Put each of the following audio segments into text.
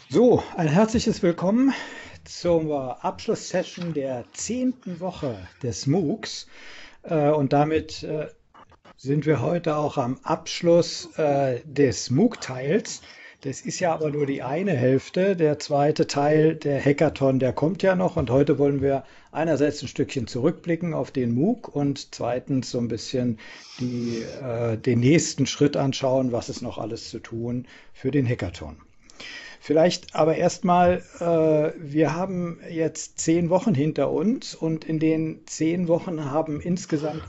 So, ein herzliches Willkommen zur Abschlusssession der 10. Woche des MOOCs. Und damit sind wir heute auch am Abschluss des MOOC-Teils. Das ist ja aber nur die eine Hälfte. Der zweite Teil, der Hackathon, der kommt ja noch. Und heute wollen wir einerseits ein Stückchen zurückblicken auf den MOOC und zweitens so ein bisschen den nächsten Schritt anschauen, was ist noch alles zu tun für den Hackathon. Vielleicht aber erstmal, wir haben jetzt 10 Wochen hinter uns und in den 10 Wochen haben insgesamt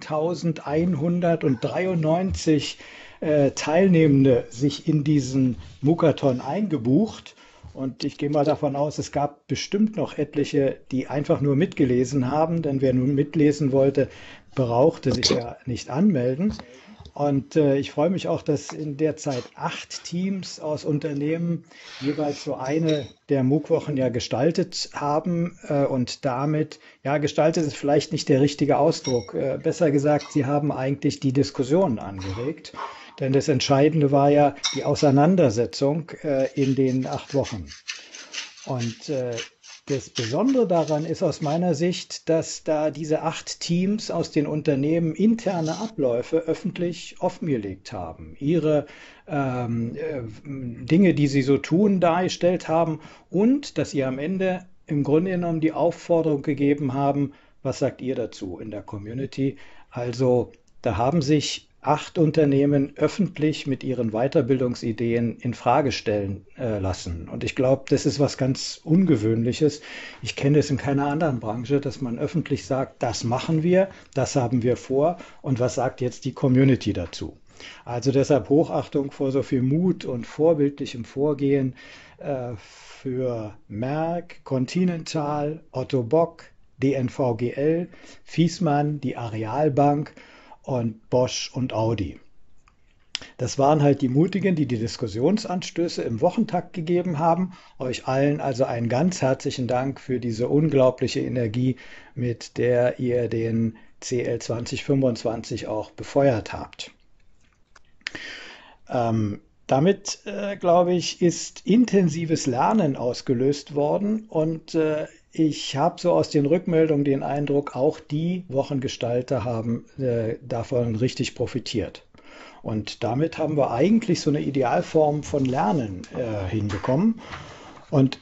1193 Teilnehmende sich in diesen Mookathon eingebucht. Und ich gehe mal davon aus, es gab bestimmt noch etliche, die einfach nur mitgelesen haben, denn wer nun mitlesen wollte, brauchte sich ja nicht anmelden. Und ich freue mich auch, dass in der Zeit 8 Teams aus Unternehmen jeweils so eine der MOOC-Wochen ja gestaltet haben. Und damit, ja, gestaltet ist vielleicht nicht der richtige Ausdruck. Besser gesagt, sie haben eigentlich die Diskussion angeregt. Denn das Entscheidende war ja die Auseinandersetzung in den 8 Wochen. Und das Besondere daran ist aus meiner Sicht, dass da diese 8 Teams aus den Unternehmen interne Abläufe öffentlich offengelegt haben, ihre Dinge, die sie so tun, dargestellt haben und dass sie am Ende im Grunde genommen die Aufforderung gegeben haben, was sagt ihr dazu in der Community? Also da haben sich 8 Unternehmen öffentlich mit ihren Weiterbildungsideen in Frage stellen lassen. Und ich glaube, das ist was ganz Ungewöhnliches. Ich kenne es in keiner anderen Branche, dass man öffentlich sagt, das machen wir, das haben wir vor und was sagt jetzt die Community dazu? Also deshalb Hochachtung vor so viel Mut und vorbildlichem Vorgehen für Merck, Continental, Otto Bock, DNVGL, Viessmann, die Arealbank und Bosch und Audi. Das waren halt die Mutigen, die die Diskussionsanstöße im Wochentakt gegeben haben. Euch allen also einen ganz herzlichen Dank für diese unglaubliche Energie, mit der ihr den CL 2025 auch befeuert habt. Damit, glaube ich, ist intensives Lernen ausgelöst worden und ich habe so aus den Rückmeldungen den Eindruck, auch die Wochengestalter haben davon richtig profitiert. Und damit haben wir eigentlich so eine Idealform von Lernen hinbekommen. Und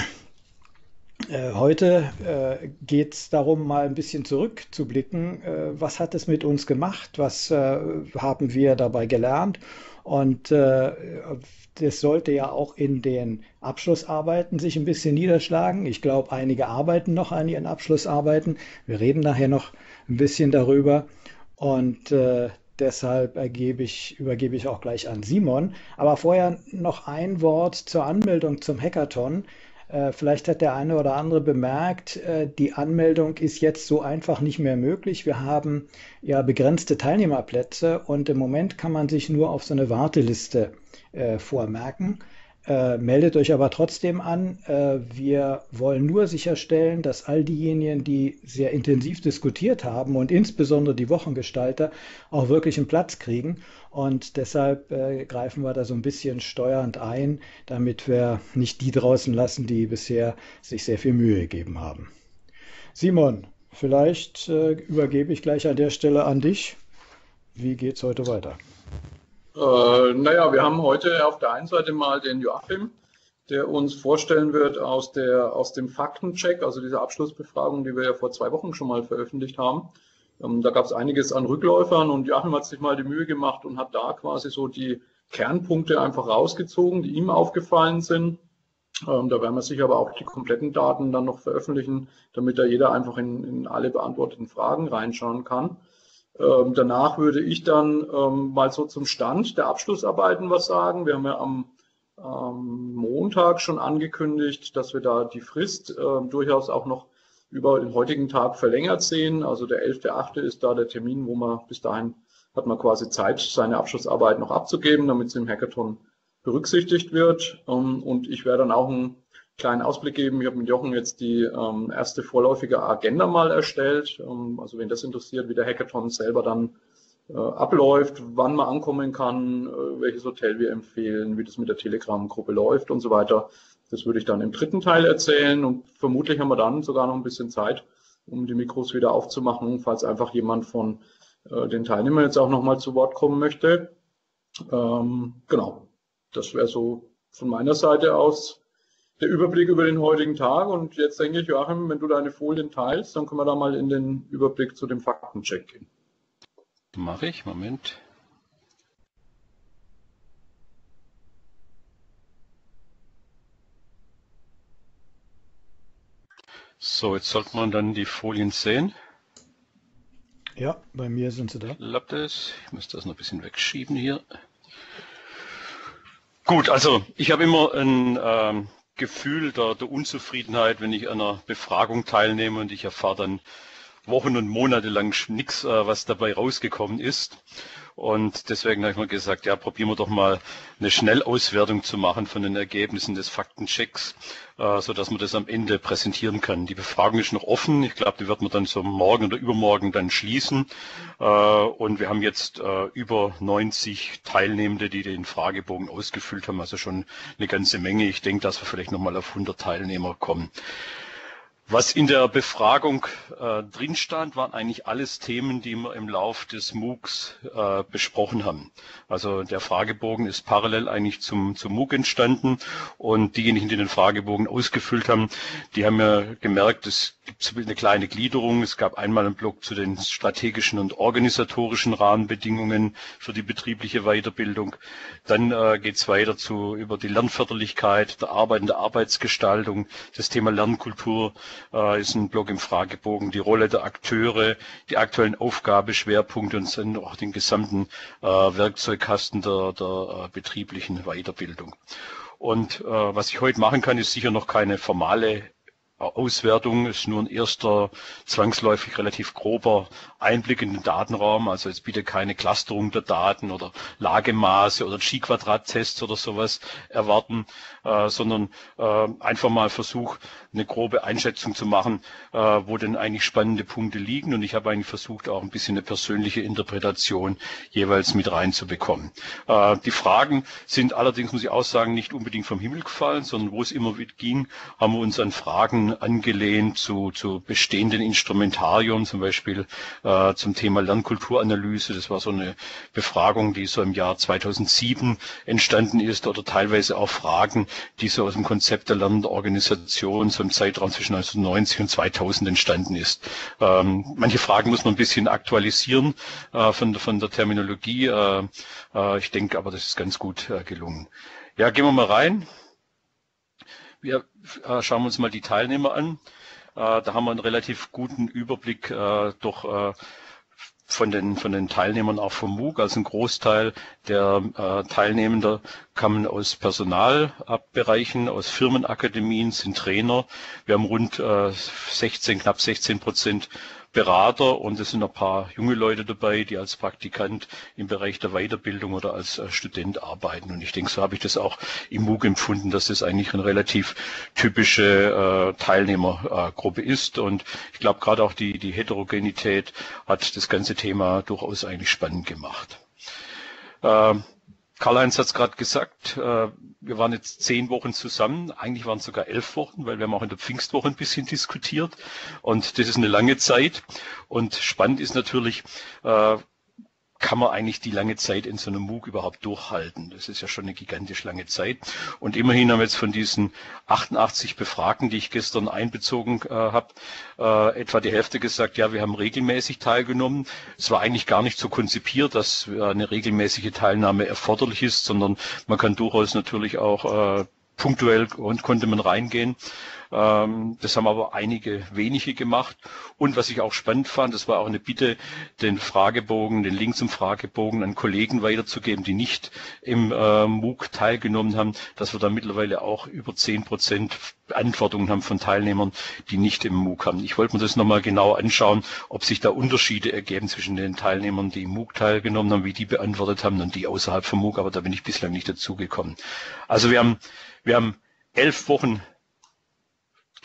heute geht es darum, mal ein bisschen zurückzublicken. Was hat es mit uns gemacht? Was haben wir dabei gelernt? Und das sollte ja auch in den Abschlussarbeiten sich ein bisschen niederschlagen. Ich glaube, einige arbeiten noch an ihren Abschlussarbeiten. Wir reden nachher noch ein bisschen darüber. Und deshalb übergebe ich auch gleich an Simon. Aber vorher noch ein Wort zur Anmeldung zum Hackathon. Vielleicht hat der eine oder andere bemerkt, die Anmeldung ist jetzt so einfach nicht mehr möglich. Wir haben ja begrenzte Teilnehmerplätze und im Moment kann man sich nur auf so eine Warteliste vormerken. Meldet euch aber trotzdem an. Wir wollen nur sicherstellen, dass all diejenigen, die sehr intensiv diskutiert haben und insbesondere die Wochengestalter auch wirklich einen Platz kriegen. Und deshalb greifen wir da so ein bisschen steuernd ein, damit wir nicht die draußen lassen, die bisher sich sehr viel Mühe gegeben haben. Simon, vielleicht übergebe ich gleich an der Stelle an dich. Wie geht's heute weiter? Naja, wir haben heute auf der einen Seite mal den Joachim, der uns vorstellen wird aus dem Faktencheck, also dieser Abschlussbefragung, die wir ja vor 2 Wochen schon mal veröffentlicht haben. Da gab es einiges an Rückläufern und Joachim hat sich mal die Mühe gemacht und hat da quasi so die Kernpunkte einfach rausgezogen, die ihm aufgefallen sind. Da werden wir sicher aber auch die kompletten Daten dann noch veröffentlichen, damit da jeder einfach in alle beantworteten Fragen reinschauen kann. Danach würde ich dann mal so zum Stand der Abschlussarbeiten was sagen. Wir haben ja am Montag schon angekündigt, dass wir da die Frist durchaus auch noch über den heutigen Tag verlängert sehen. Also der 11.8. ist da der Termin, wo man bis dahin hat man quasi Zeit, seine Abschlussarbeit noch abzugeben, damit sie im Hackathon berücksichtigt wird. Und ich werde dann auch einen kleinen Ausblick geben. Ich habe mit Jochen jetzt die erste vorläufige Agenda mal erstellt. Also wen das interessiert, wie der Hackathon selber dann abläuft, wann man ankommen kann, welches Hotel wir empfehlen, wie das mit der Telegram-Gruppe läuft und so weiter. Das würde ich dann im dritten Teil erzählen und vermutlich haben wir dann sogar noch ein bisschen Zeit, um die Mikros wieder aufzumachen, falls einfach jemand von den Teilnehmern jetzt auch nochmal zu Wort kommen möchte. Genau, das wäre so von meiner Seite aus der Überblick über den heutigen Tag. Und jetzt denke ich, Joachim, wenn du deine Folien teilst, dann können wir da mal in den Überblick zu dem Faktencheck gehen. Mache ich, Moment. So, jetzt sollte man dann die Folien sehen. Ja, bei mir sind sie da. Klappt es? Ich muss das noch ein bisschen wegschieben hier. Gut, also ich habe immer ein Gefühl der Unzufriedenheit, wenn ich an einer Befragung teilnehme und ich erfahre dann Wochen und Monate lang nichts, was dabei rausgekommen ist. Und deswegen habe ich mir gesagt, ja, probieren wir doch mal eine Schnellauswertung zu machen von den Ergebnissen des Faktenchecks, sodass man das am Ende präsentieren kann. Die Befragung ist noch offen. Ich glaube, die wird man dann so morgen oder übermorgen dann schließen. Und wir haben jetzt über 90 Teilnehmende, die den Fragebogen ausgefüllt haben, also schon eine ganze Menge. Ich denke, dass wir vielleicht nochmal auf 100 Teilnehmer kommen. Was in der Befragung drin stand, waren eigentlich alles Themen, die wir im Lauf des MOOCs besprochen haben. Also der Fragebogen ist parallel eigentlich zum MOOC entstanden und diejenigen, die den Fragebogen ausgefüllt haben, die haben ja gemerkt, es gibt eine kleine Gliederung. Es gab einmal einen Block zu den strategischen und organisatorischen Rahmenbedingungen für die betriebliche Weiterbildung. Dann geht es weiter über die Lernförderlichkeit, der Arbeit und der Arbeitsgestaltung, das Thema Lernkultur, ist ein Block im Fragebogen, die Rolle der Akteure, die aktuellen Aufgabeschwerpunkte und dann auch den gesamten Werkzeugkasten der betrieblichen Weiterbildung. Und was ich heute machen kann, ist sicher noch keine formale Auswertung, ist nur ein erster, zwangsläufig relativ grober Einblick in den Datenraum. Also jetzt bitte keine Clusterung der Daten oder Lagemaße oder Chi-Quadrat-Tests oder sowas erwarten, sondern einfach mal Versuch, eine grobe Einschätzung zu machen, wo denn eigentlich spannende Punkte liegen. Und ich habe eigentlich versucht, auch ein bisschen eine persönliche Interpretation jeweils mit reinzubekommen. Die Fragen sind allerdings, muss ich auch sagen, nicht unbedingt vom Himmel gefallen, sondern wo es immer ging, haben wir uns an Fragen angelehnt zu bestehenden Instrumentarien, zum Beispiel zum Thema Lernkulturanalyse. Das war so eine Befragung, die so im Jahr 2007 entstanden ist, oder teilweise auch Fragen, die so aus dem Konzept der Lernorganisation so im Zeitraum zwischen 1990 und 2000 entstanden ist. Manche Fragen muss man ein bisschen aktualisieren von der Terminologie. Ich denke aber, das ist ganz gut gelungen. Ja, gehen wir mal rein. Wir schauen uns mal die Teilnehmer an. Da haben wir einen relativ guten Überblick von den Teilnehmern auch vom MOOC. Also ein Großteil der Teilnehmender kamen aus Personalbereichen, aus Firmenakademien, sind Trainer. Wir haben rund knapp 16% Berater und es sind ein paar junge Leute dabei, die als Praktikant im Bereich der Weiterbildung oder als Student arbeiten. Und ich denke, so habe ich das auch im MOOC empfunden, dass das eigentlich eine relativ typische Teilnehmergruppe ist. Und ich glaube, gerade auch die Heterogenität hat das ganze Thema durchaus eigentlich spannend gemacht. Karl-Heinz hat es gerade gesagt, wir waren jetzt 10 Wochen zusammen, eigentlich waren es sogar 11 Wochen, weil wir haben auch in der Pfingstwoche ein bisschen diskutiert und das ist eine lange Zeit und spannend ist natürlich, kann man eigentlich die lange Zeit in so einem MOOC überhaupt durchhalten? Das ist ja schon eine gigantisch lange Zeit. Und immerhin haben wir jetzt von diesen 88 Befragten, die ich gestern einbezogen habe, etwa die Hälfte gesagt, ja, wir haben regelmäßig teilgenommen. Es war eigentlich gar nicht so konzipiert, dass eine regelmäßige Teilnahme erforderlich ist, sondern man kann durchaus natürlich auch punktuell konnte man reingehen. Das haben aber wenige gemacht. Und was ich auch spannend fand, das war auch eine Bitte, den Link zum Fragebogen an Kollegen weiterzugeben, die nicht im MOOC teilgenommen haben, dass wir da mittlerweile auch über 10% Beantwortungen haben von Teilnehmern, die nicht im MOOC haben. Ich wollte mir das nochmal genau anschauen, ob sich da Unterschiede ergeben zwischen den Teilnehmern, die im MOOC teilgenommen haben, wie die beantwortet haben und die außerhalb vom MOOC, aber da bin ich bislang nicht dazugekommen. Also wir haben 11 Wochen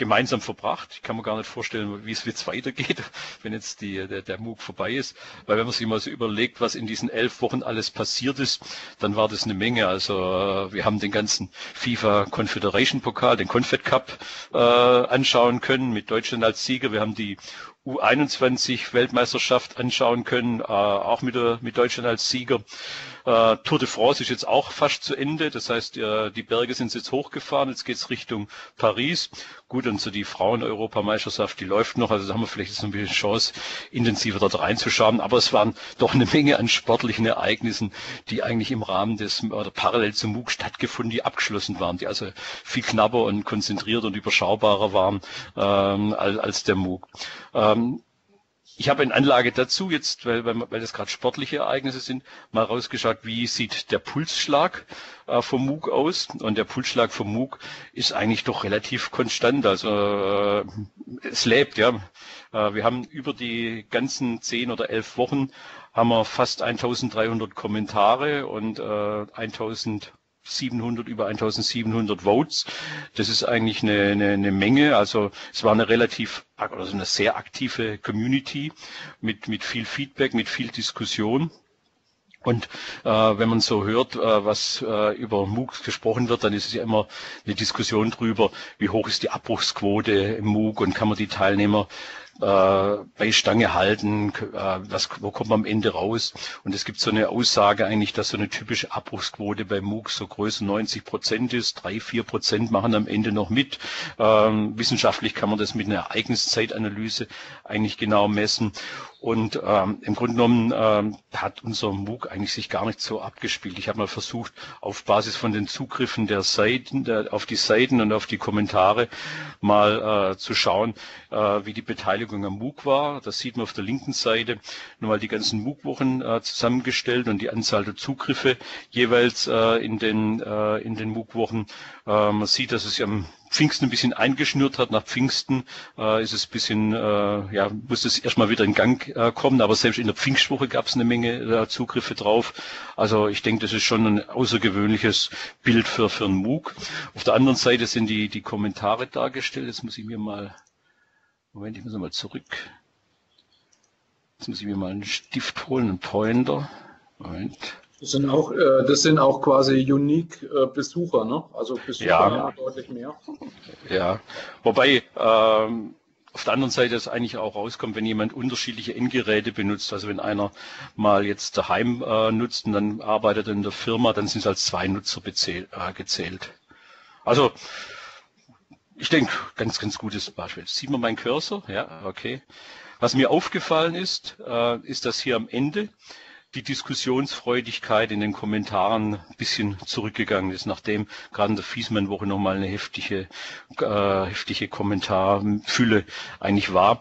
gemeinsam verbracht. Ich kann mir gar nicht vorstellen, wie es jetzt weitergeht, wenn jetzt der MOOC vorbei ist. Weil wenn man sich mal so überlegt, was in diesen 11 Wochen alles passiert ist, dann war das eine Menge. Also wir haben den ganzen FIFA Confederation Pokal, den Confed Cup anschauen können mit Deutschland als Sieger. Wir haben die U21 Weltmeisterschaft anschauen können, auch mit Deutschland als Sieger. Tour de France ist jetzt auch fast zu Ende, das heißt, die Berge sind jetzt hochgefahren, jetzt geht's Richtung Paris. Gut, und so die Frauen-Europameisterschaft, die läuft noch, also da haben wir vielleicht jetzt noch ein bisschen Chance, intensiver dort reinzuschauen, aber es waren doch eine Menge an sportlichen Ereignissen, die eigentlich im Rahmen oder parallel zum MOOC stattgefunden, die abgeschlossen waren, die also viel knapper und konzentrierter und überschaubarer waren als der MOOC. Ich habe in Anlage dazu jetzt, weil das gerade sportliche Ereignisse sind, mal rausgeschaut, wie sieht der Pulsschlag vom MOOC aus. Und der Pulsschlag vom MOOC ist eigentlich doch relativ konstant. Also es lebt, ja. Wir haben über die ganzen 10 oder 11 Wochen haben wir fast 1300 Kommentare und über 1700 Votes. Das ist eigentlich eine Menge. Also es war eine eine sehr aktive Community mit viel Feedback, mit viel Diskussion. Und wenn man so hört, was über MOOCs gesprochen wird, dann ist es ja immer eine Diskussion drüber, wie hoch ist die Abbruchsquote im MOOC und kann man die Teilnehmer bei Stange halten, wo kommt man am Ende raus? Und es gibt so eine Aussage eigentlich, dass so eine typische Abbruchsquote bei MOOCs so größer 90% ist, 3-4% machen am Ende noch mit. Wissenschaftlich kann man das mit einer Ereigniszeitanalyse eigentlich genau messen. Und im Grunde genommen hat unser MOOC eigentlich sich gar nicht so abgespielt. Ich habe mal versucht, auf Basis von den Zugriffen der Seiten, auf die Seiten und auf die Kommentare mal zu schauen, wie die Beteiligung am MOOC war. Das sieht man auf der linken Seite, nochmal die ganzen MOOC-Wochen zusammengestellt und die Anzahl der Zugriffe jeweils in den MOOC-Wochen. Man sieht, dass es am Pfingsten ein bisschen eingeschnürt hat. Nach Pfingsten ist es ein bisschen, muss es erstmal wieder in Gang kommen, aber selbst in der Pfingstwoche gab es eine Menge Zugriffe drauf. Also ich denke, das ist schon ein außergewöhnliches Bild für einen MOOC. Auf der anderen Seite sind die Kommentare dargestellt. Jetzt muss ich mir mal, Moment, ich muss mal zurück. Jetzt muss ich mir mal einen Stift holen, einen Pointer. Moment. Das sind auch quasi unique Besucher, ne? Also Besucher ja deutlich mehr. Ja, wobei auf der anderen Seite es eigentlich auch rauskommt, wenn jemand unterschiedliche Endgeräte benutzt. Also wenn einer mal jetzt daheim nutzt und dann arbeitet in der Firma, dann sind es als 2 Nutzer gezählt. Also ich denke, ganz gutes Beispiel. Sieht man meinen Cursor? Ja, okay. Was mir aufgefallen ist, ist, dass hier am Ende die Diskussionsfreudigkeit in den Kommentaren ein bisschen zurückgegangen ist, nachdem gerade in der Fiesmann-Woche nochmal eine heftige Kommentarfülle eigentlich war.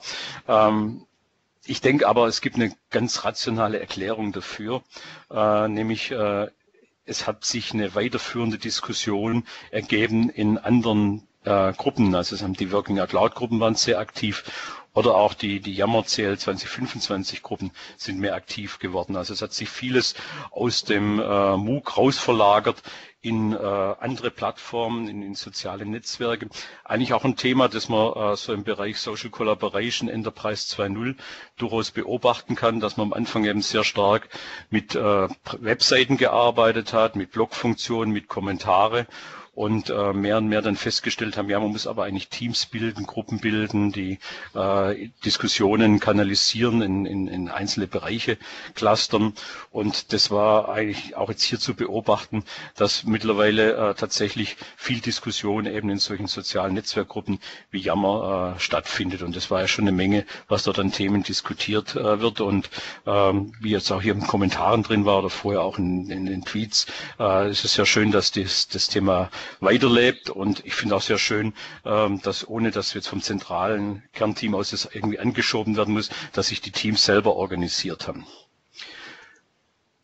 Ich denke aber, es gibt eine ganz rationale Erklärung dafür, nämlich es hat sich eine weiterführende Diskussion ergeben in anderen Gruppen. Also es haben die Working Out Loud Gruppen waren sehr aktiv. Oder auch die Jammer-CL 2025 Gruppen sind mehr aktiv geworden. Also es hat sich vieles aus dem MOOC rausverlagert in andere Plattformen, in soziale Netzwerke. Eigentlich auch ein Thema, das man so im Bereich Social Collaboration Enterprise 2.0 durchaus beobachten kann, dass man am Anfang eben sehr stark mit Webseiten gearbeitet hat, mit Blogfunktionen, mit Kommentare. Und mehr und mehr dann festgestellt haben, ja, man muss aber eigentlich Teams bilden, Gruppen bilden, die Diskussionen kanalisieren, in einzelne Bereiche clustern. Und das war eigentlich auch jetzt hier zu beobachten, dass mittlerweile tatsächlich viel Diskussion eben in solchen sozialen Netzwerkgruppen wie Yammer stattfindet. Und das war ja schon eine Menge, was dort an Themen diskutiert wird. Und wie jetzt auch hier in den Kommentaren drin war oder vorher auch in den Tweets, ist es sehr schön, dass das Thema weiterlebt, und ich finde auch sehr schön, dass ohne dass jetzt vom zentralen Kernteam aus das irgendwie angeschoben werden muss, dass sich die Teams selber organisiert haben.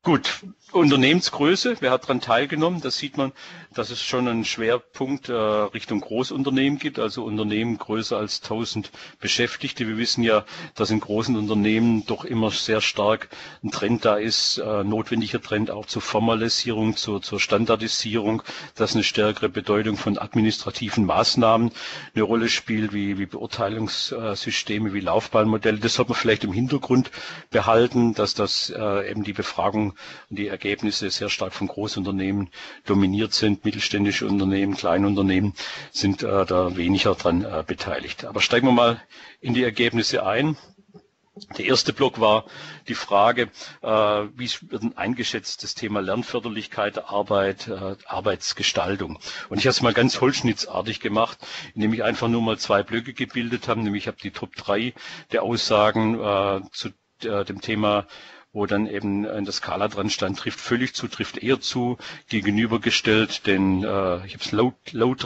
Gut, Unternehmensgröße, wer hat daran teilgenommen? Das sieht man, dass es schon einen Schwerpunkt Richtung Großunternehmen gibt, also Unternehmen größer als 1000 Beschäftigte. Wir wissen ja, dass in großen Unternehmen doch immer sehr stark ein Trend da ist, notwendiger Trend auch zur Formalisierung, zur Standardisierung, dass eine stärkere Bedeutung von administrativen Maßnahmen eine Rolle spielt, wie Beurteilungssysteme, wie Laufbahnmodelle. Das sollte man vielleicht im Hintergrund behalten, dass das eben die Befragung und die Ergebnisse sehr stark von Großunternehmen dominiert sind. Mittelständische Unternehmen, Kleinunternehmen sind da weniger dran beteiligt. Aber steigen wir mal in die Ergebnisse ein. Der erste Block war die Frage, wie wird denn eingeschätzt das Thema Lernförderlichkeit der Arbeit, Arbeitsgestaltung. Und ich habe es mal ganz holzschnittsartig gemacht, indem ich einfach nur mal 2 Blöcke gebildet habe, nämlich ich habe die Top 3 der Aussagen zu dem Thema, wo dann eben in der Skala dran stand, trifft völlig zu, trifft eher zu, gegenübergestellt, denn ich habe es Low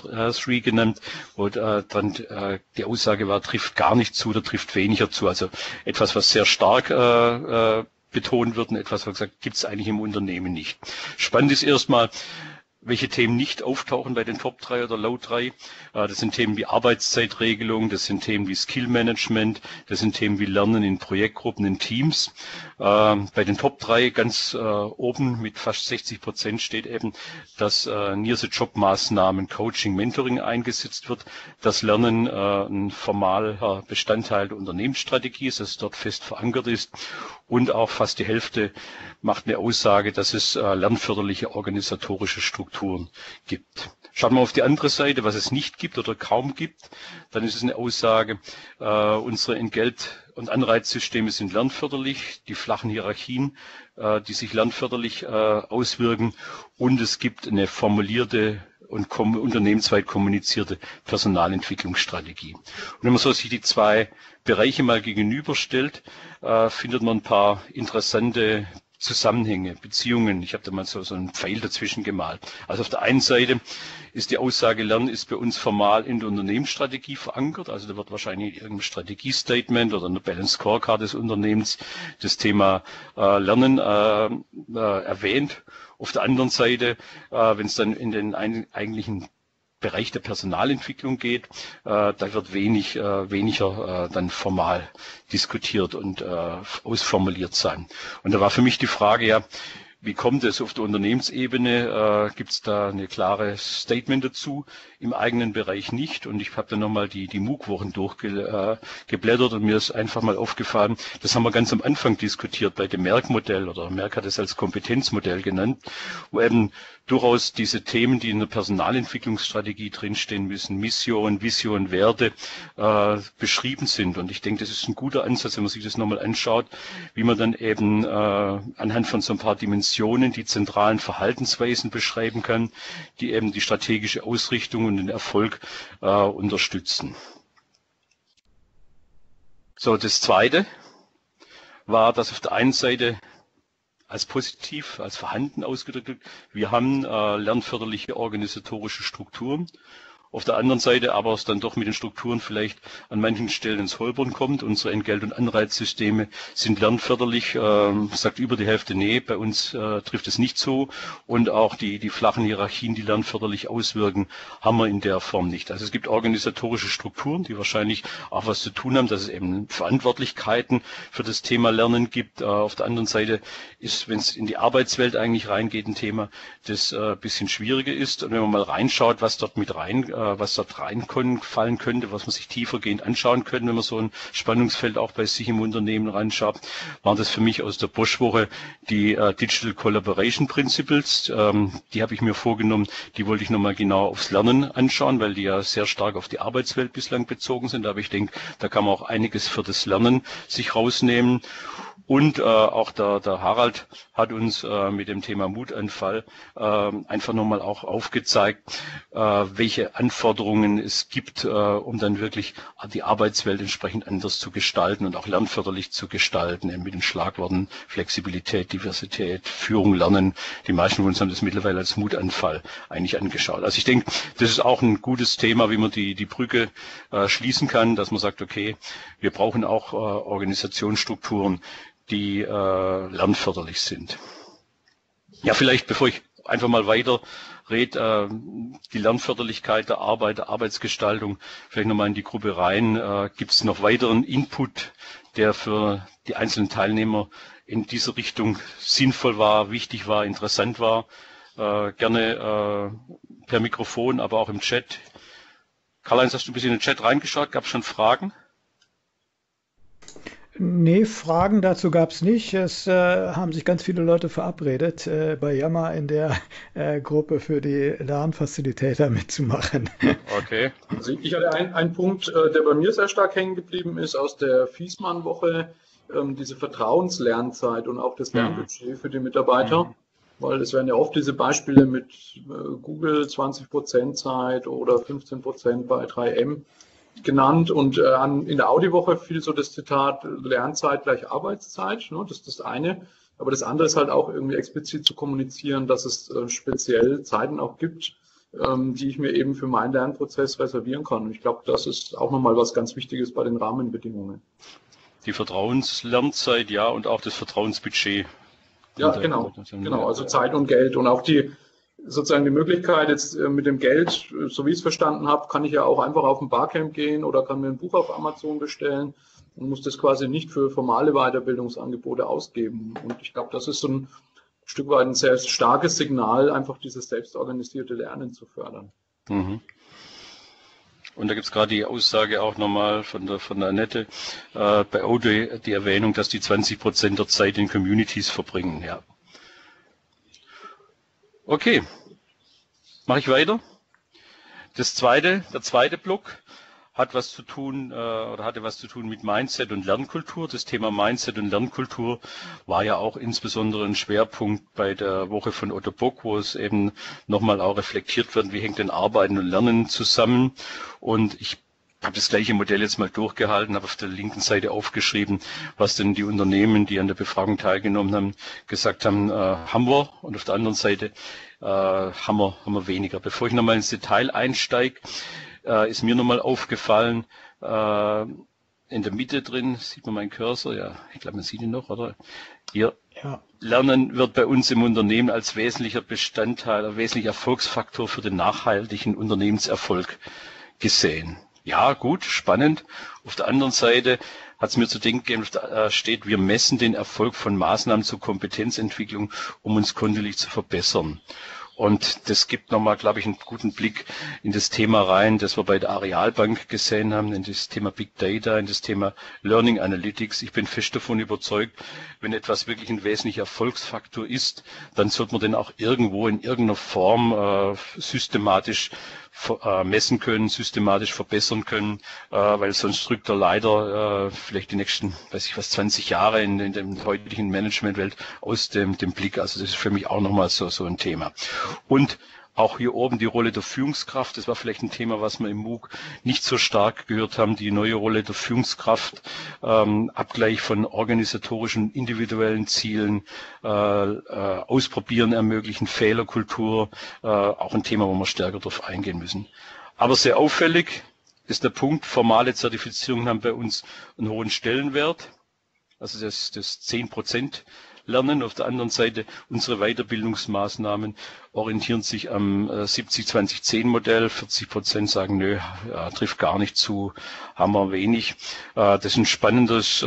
3 genannt, wo dann die Aussage war, trifft gar nicht zu oder trifft weniger zu. Also etwas, was sehr stark betont wird und etwas, was gesagt, gibt es eigentlich im Unternehmen nicht. Spannend ist erstmal, welche Themen nicht auftauchen bei den Top 3 oder Low 3. Das sind Themen wie Arbeitszeitregelung, das sind Themen wie Skillmanagement, das sind Themen wie Lernen in Projektgruppen, in Teams. Bei den Top 3 ganz oben mit fast 60% steht eben, dass Near-the-Job-Maßnahmen, Coaching, Mentoring eingesetzt wird, dass Lernen ein formaler Bestandteil der Unternehmensstrategie ist, dass es dort fest verankert ist. Und auch fast die Hälfte macht eine Aussage, dass es lernförderliche organisatorische Strukturen gibt. Schauen wir auf die andere Seite, was es nicht gibt oder kaum gibt, dann ist es eine Aussage, unsere Entgelt- und Anreizsysteme sind lernförderlich, die flachen Hierarchien, die sich lernförderlich auswirken, und es gibt eine formulierte und unternehmensweit kommunizierte Personalentwicklungsstrategie. Und wenn man so sich die 2 Bereiche mal gegenüberstellt, findet man ein paar interessante Zusammenhänge, Beziehungen. Ich habe da mal so einen Pfeil dazwischen gemalt. Also auf der einen Seite ist die Aussage, Lernen ist bei uns formal in der Unternehmensstrategie verankert. Also da wird wahrscheinlich in irgendeinem Strategiestatement oder einer Balanced Scorecard des Unternehmens das Thema Lernen erwähnt. Auf der anderen Seite, wenn es dann in den eigentlichen Bereich der Personalentwicklung geht, da wird weniger dann formal diskutiert und ausformuliert sein. Und da war für mich die Frage, ja, wie kommt es auf der Unternehmensebene? Gibt es da eine klare Statement dazu? Im eigenen Bereich nicht. Und ich habe dann nochmal die MOOC-Wochen durchgeblättert und mir ist einfach mal aufgefallen, das haben wir ganz am Anfang diskutiert bei dem Merck-Modell, oder Merck hat es als Kompetenzmodell genannt, wo eben durchaus diese Themen, die in der Personalentwicklungsstrategie drinstehen müssen, Mission, Vision, Werte, beschrieben sind. Und ich denke, das ist ein guter Ansatz, wenn man sich das nochmal anschaut, wie man dann eben anhand von so ein paar Dimensionen die zentralen Verhaltensweisen beschreiben kann, die eben die strategische Ausrichtung und den Erfolg unterstützen. So, das Zweite war, dass auf der einen Seite als positiv, als vorhanden ausgedrückt, wir haben lernförderliche organisatorische Strukturen. Auf der anderen Seite aber es dann doch mit den Strukturen vielleicht an manchen Stellen ins Holpern kommt. Unsere Entgelt- und Anreizsysteme sind lernförderlich, sagt über die Hälfte, nee, bei uns trifft es nicht so. Und auch die flachen Hierarchien, die lernförderlich auswirken, haben wir in der Form nicht. Also es gibt organisatorische Strukturen, die wahrscheinlich auch was zu tun haben, dass es eben Verantwortlichkeiten für das Thema Lernen gibt. Auf der anderen Seite ist, wenn es in die Arbeitswelt eigentlich reingeht, ein Thema, das ein bisschen schwieriger ist. Und wenn man mal reinschaut, was dort reinfallen könnte, was man sich tiefergehend anschauen könnte, wenn man so ein Spannungsfeld auch bei sich im Unternehmen reinschaut, waren das für mich aus der Bosch-Woche die Digital Collaboration Principles. Die habe ich mir vorgenommen, die wollte ich nochmal genau aufs Lernen anschauen, weil die ja sehr stark auf die Arbeitswelt bislang bezogen sind. Aber ich denke, da kann man auch einiges für das Lernen sich rausnehmen. Und auch der Harald hat uns mit dem Thema Mutanfall einfach nochmal auch aufgezeigt, welche Anforderungen es gibt, um dann wirklich die Arbeitswelt entsprechend anders zu gestalten und auch lernförderlich zu gestalten, mit den Schlagworten Flexibilität, Diversität, Führung, Lernen. Die meisten von uns haben das mittlerweile als Mutanfall eigentlich angeschaut. Also ich denke, das ist auch ein gutes Thema, wie man die Brücke schließen kann, dass man sagt, okay, wir brauchen auch Organisationsstrukturen, die lernförderlich sind. Ja, vielleicht, bevor ich einfach mal weiter rede, die Lernförderlichkeit der Arbeit, der Arbeitsgestaltung, vielleicht nochmal in die Gruppe rein. Gibt es noch weiteren Input, der für die einzelnen Teilnehmer in dieser Richtung sinnvoll war, wichtig war, interessant war? Gerne per Mikrofon, aber auch im Chat. Karl-Heinz, hast du ein bisschen in den Chat reingeschaut? Gab es schon Fragen? Nee, Fragen dazu gab es nicht. Es haben sich ganz viele Leute verabredet, bei Yammer in der Gruppe für die Lernfacilitator mitzumachen. Okay. Also ich hatte einen Punkt, der bei mir sehr stark hängen geblieben ist aus der Fiesmann-Woche, diese Vertrauenslernzeit und auch das Lernbudget für die Mitarbeiter. Weil es werden ja oft diese Beispiele mit Google 20% Zeit oder 15% bei 3M genannt, und in der Audi-Woche fiel so das Zitat Lernzeit gleich Arbeitszeit, ne? Das ist das eine. Aber das andere ist halt auch irgendwie explizit zu kommunizieren, dass es speziell Zeiten auch gibt, die ich mir eben für meinen Lernprozess reservieren kann. Und ich glaube, das ist auch nochmal was ganz Wichtiges bei den Rahmenbedingungen. Die Vertrauenslernzeit, ja, und auch das Vertrauensbudget. Ja, genau. Also Zeit und Geld und auch sozusagen die Möglichkeit jetzt mit dem Geld, so wie ich es verstanden habe, kann ich ja auch einfach auf ein Barcamp gehen oder kann mir ein Buch auf Amazon bestellen und muss das quasi nicht für formale Weiterbildungsangebote ausgeben. Und ich glaube, das ist so ein Stück weit ein sehr starkes Signal, einfach dieses selbstorganisierte Lernen zu fördern. Mhm. Und da gibt es gerade die Aussage auch nochmal von der Annette, bei Audi die Erwähnung, dass die 20% der Zeit in Communities verbringen. Ja. Okay, mache ich weiter. Der zweite Block hatte was zu tun mit Mindset und Lernkultur. Das Thema Mindset und Lernkultur war ja auch insbesondere ein Schwerpunkt bei der Woche von Otto Bock, wo es eben nochmal auch reflektiert wird, wie hängt denn Arbeiten und Lernen zusammen. Und ich habe das gleiche Modell jetzt mal durchgehalten, habe auf der linken Seite aufgeschrieben, was denn die Unternehmen, die an der Befragung teilgenommen haben, gesagt haben, haben wir. Und auf der anderen Seite haben wir weniger. Bevor ich nochmal ins Detail einsteige, ist mir nochmal aufgefallen, in der Mitte drin, sieht man meinen Cursor, ja, ich glaube, man sieht ihn noch, oder? Hier. Ja. Lernen wird bei uns im Unternehmen als wesentlicher Bestandteil, ein wesentlicher Erfolgsfaktor für den nachhaltigen Unternehmenserfolg gesehen. Ja, gut, spannend. Auf der anderen Seite hat es mir zu denken gegeben, da steht, wir messen den Erfolg von Maßnahmen zur Kompetenzentwicklung, um uns kontinuierlich zu verbessern. Und das gibt nochmal, glaube ich, einen guten Blick in das Thema rein, das wir bei der Arealbank gesehen haben, in das Thema Big Data, in das Thema Learning Analytics. Ich bin fest davon überzeugt, wenn etwas wirklich ein wesentlicher Erfolgsfaktor ist, dann sollte man den auch irgendwo in irgendeiner Form systematisch messen können, systematisch verbessern können, weil sonst drückt er leider vielleicht die nächsten, 20 Jahre in der heutigen Managementwelt aus dem Blick. Also das ist für mich auch nochmal so ein Thema. Und auch hier oben die Rolle der Führungskraft, das war vielleicht ein Thema, was wir im MOOC nicht so stark gehört haben, die neue Rolle der Führungskraft, Abgleich von organisatorischen, individuellen Zielen, Ausprobieren ermöglichen, Fehlerkultur, auch ein Thema, wo wir stärker darauf eingehen müssen. Aber sehr auffällig ist der Punkt, formale Zertifizierungen haben bei uns einen hohen Stellenwert, also das 10% Lernen. Auf der anderen Seite, unsere Weiterbildungsmaßnahmen orientieren sich am 70-20-10-Modell. 40% sagen, nö, trifft gar nicht zu, haben wir wenig. Das ist ein spannendes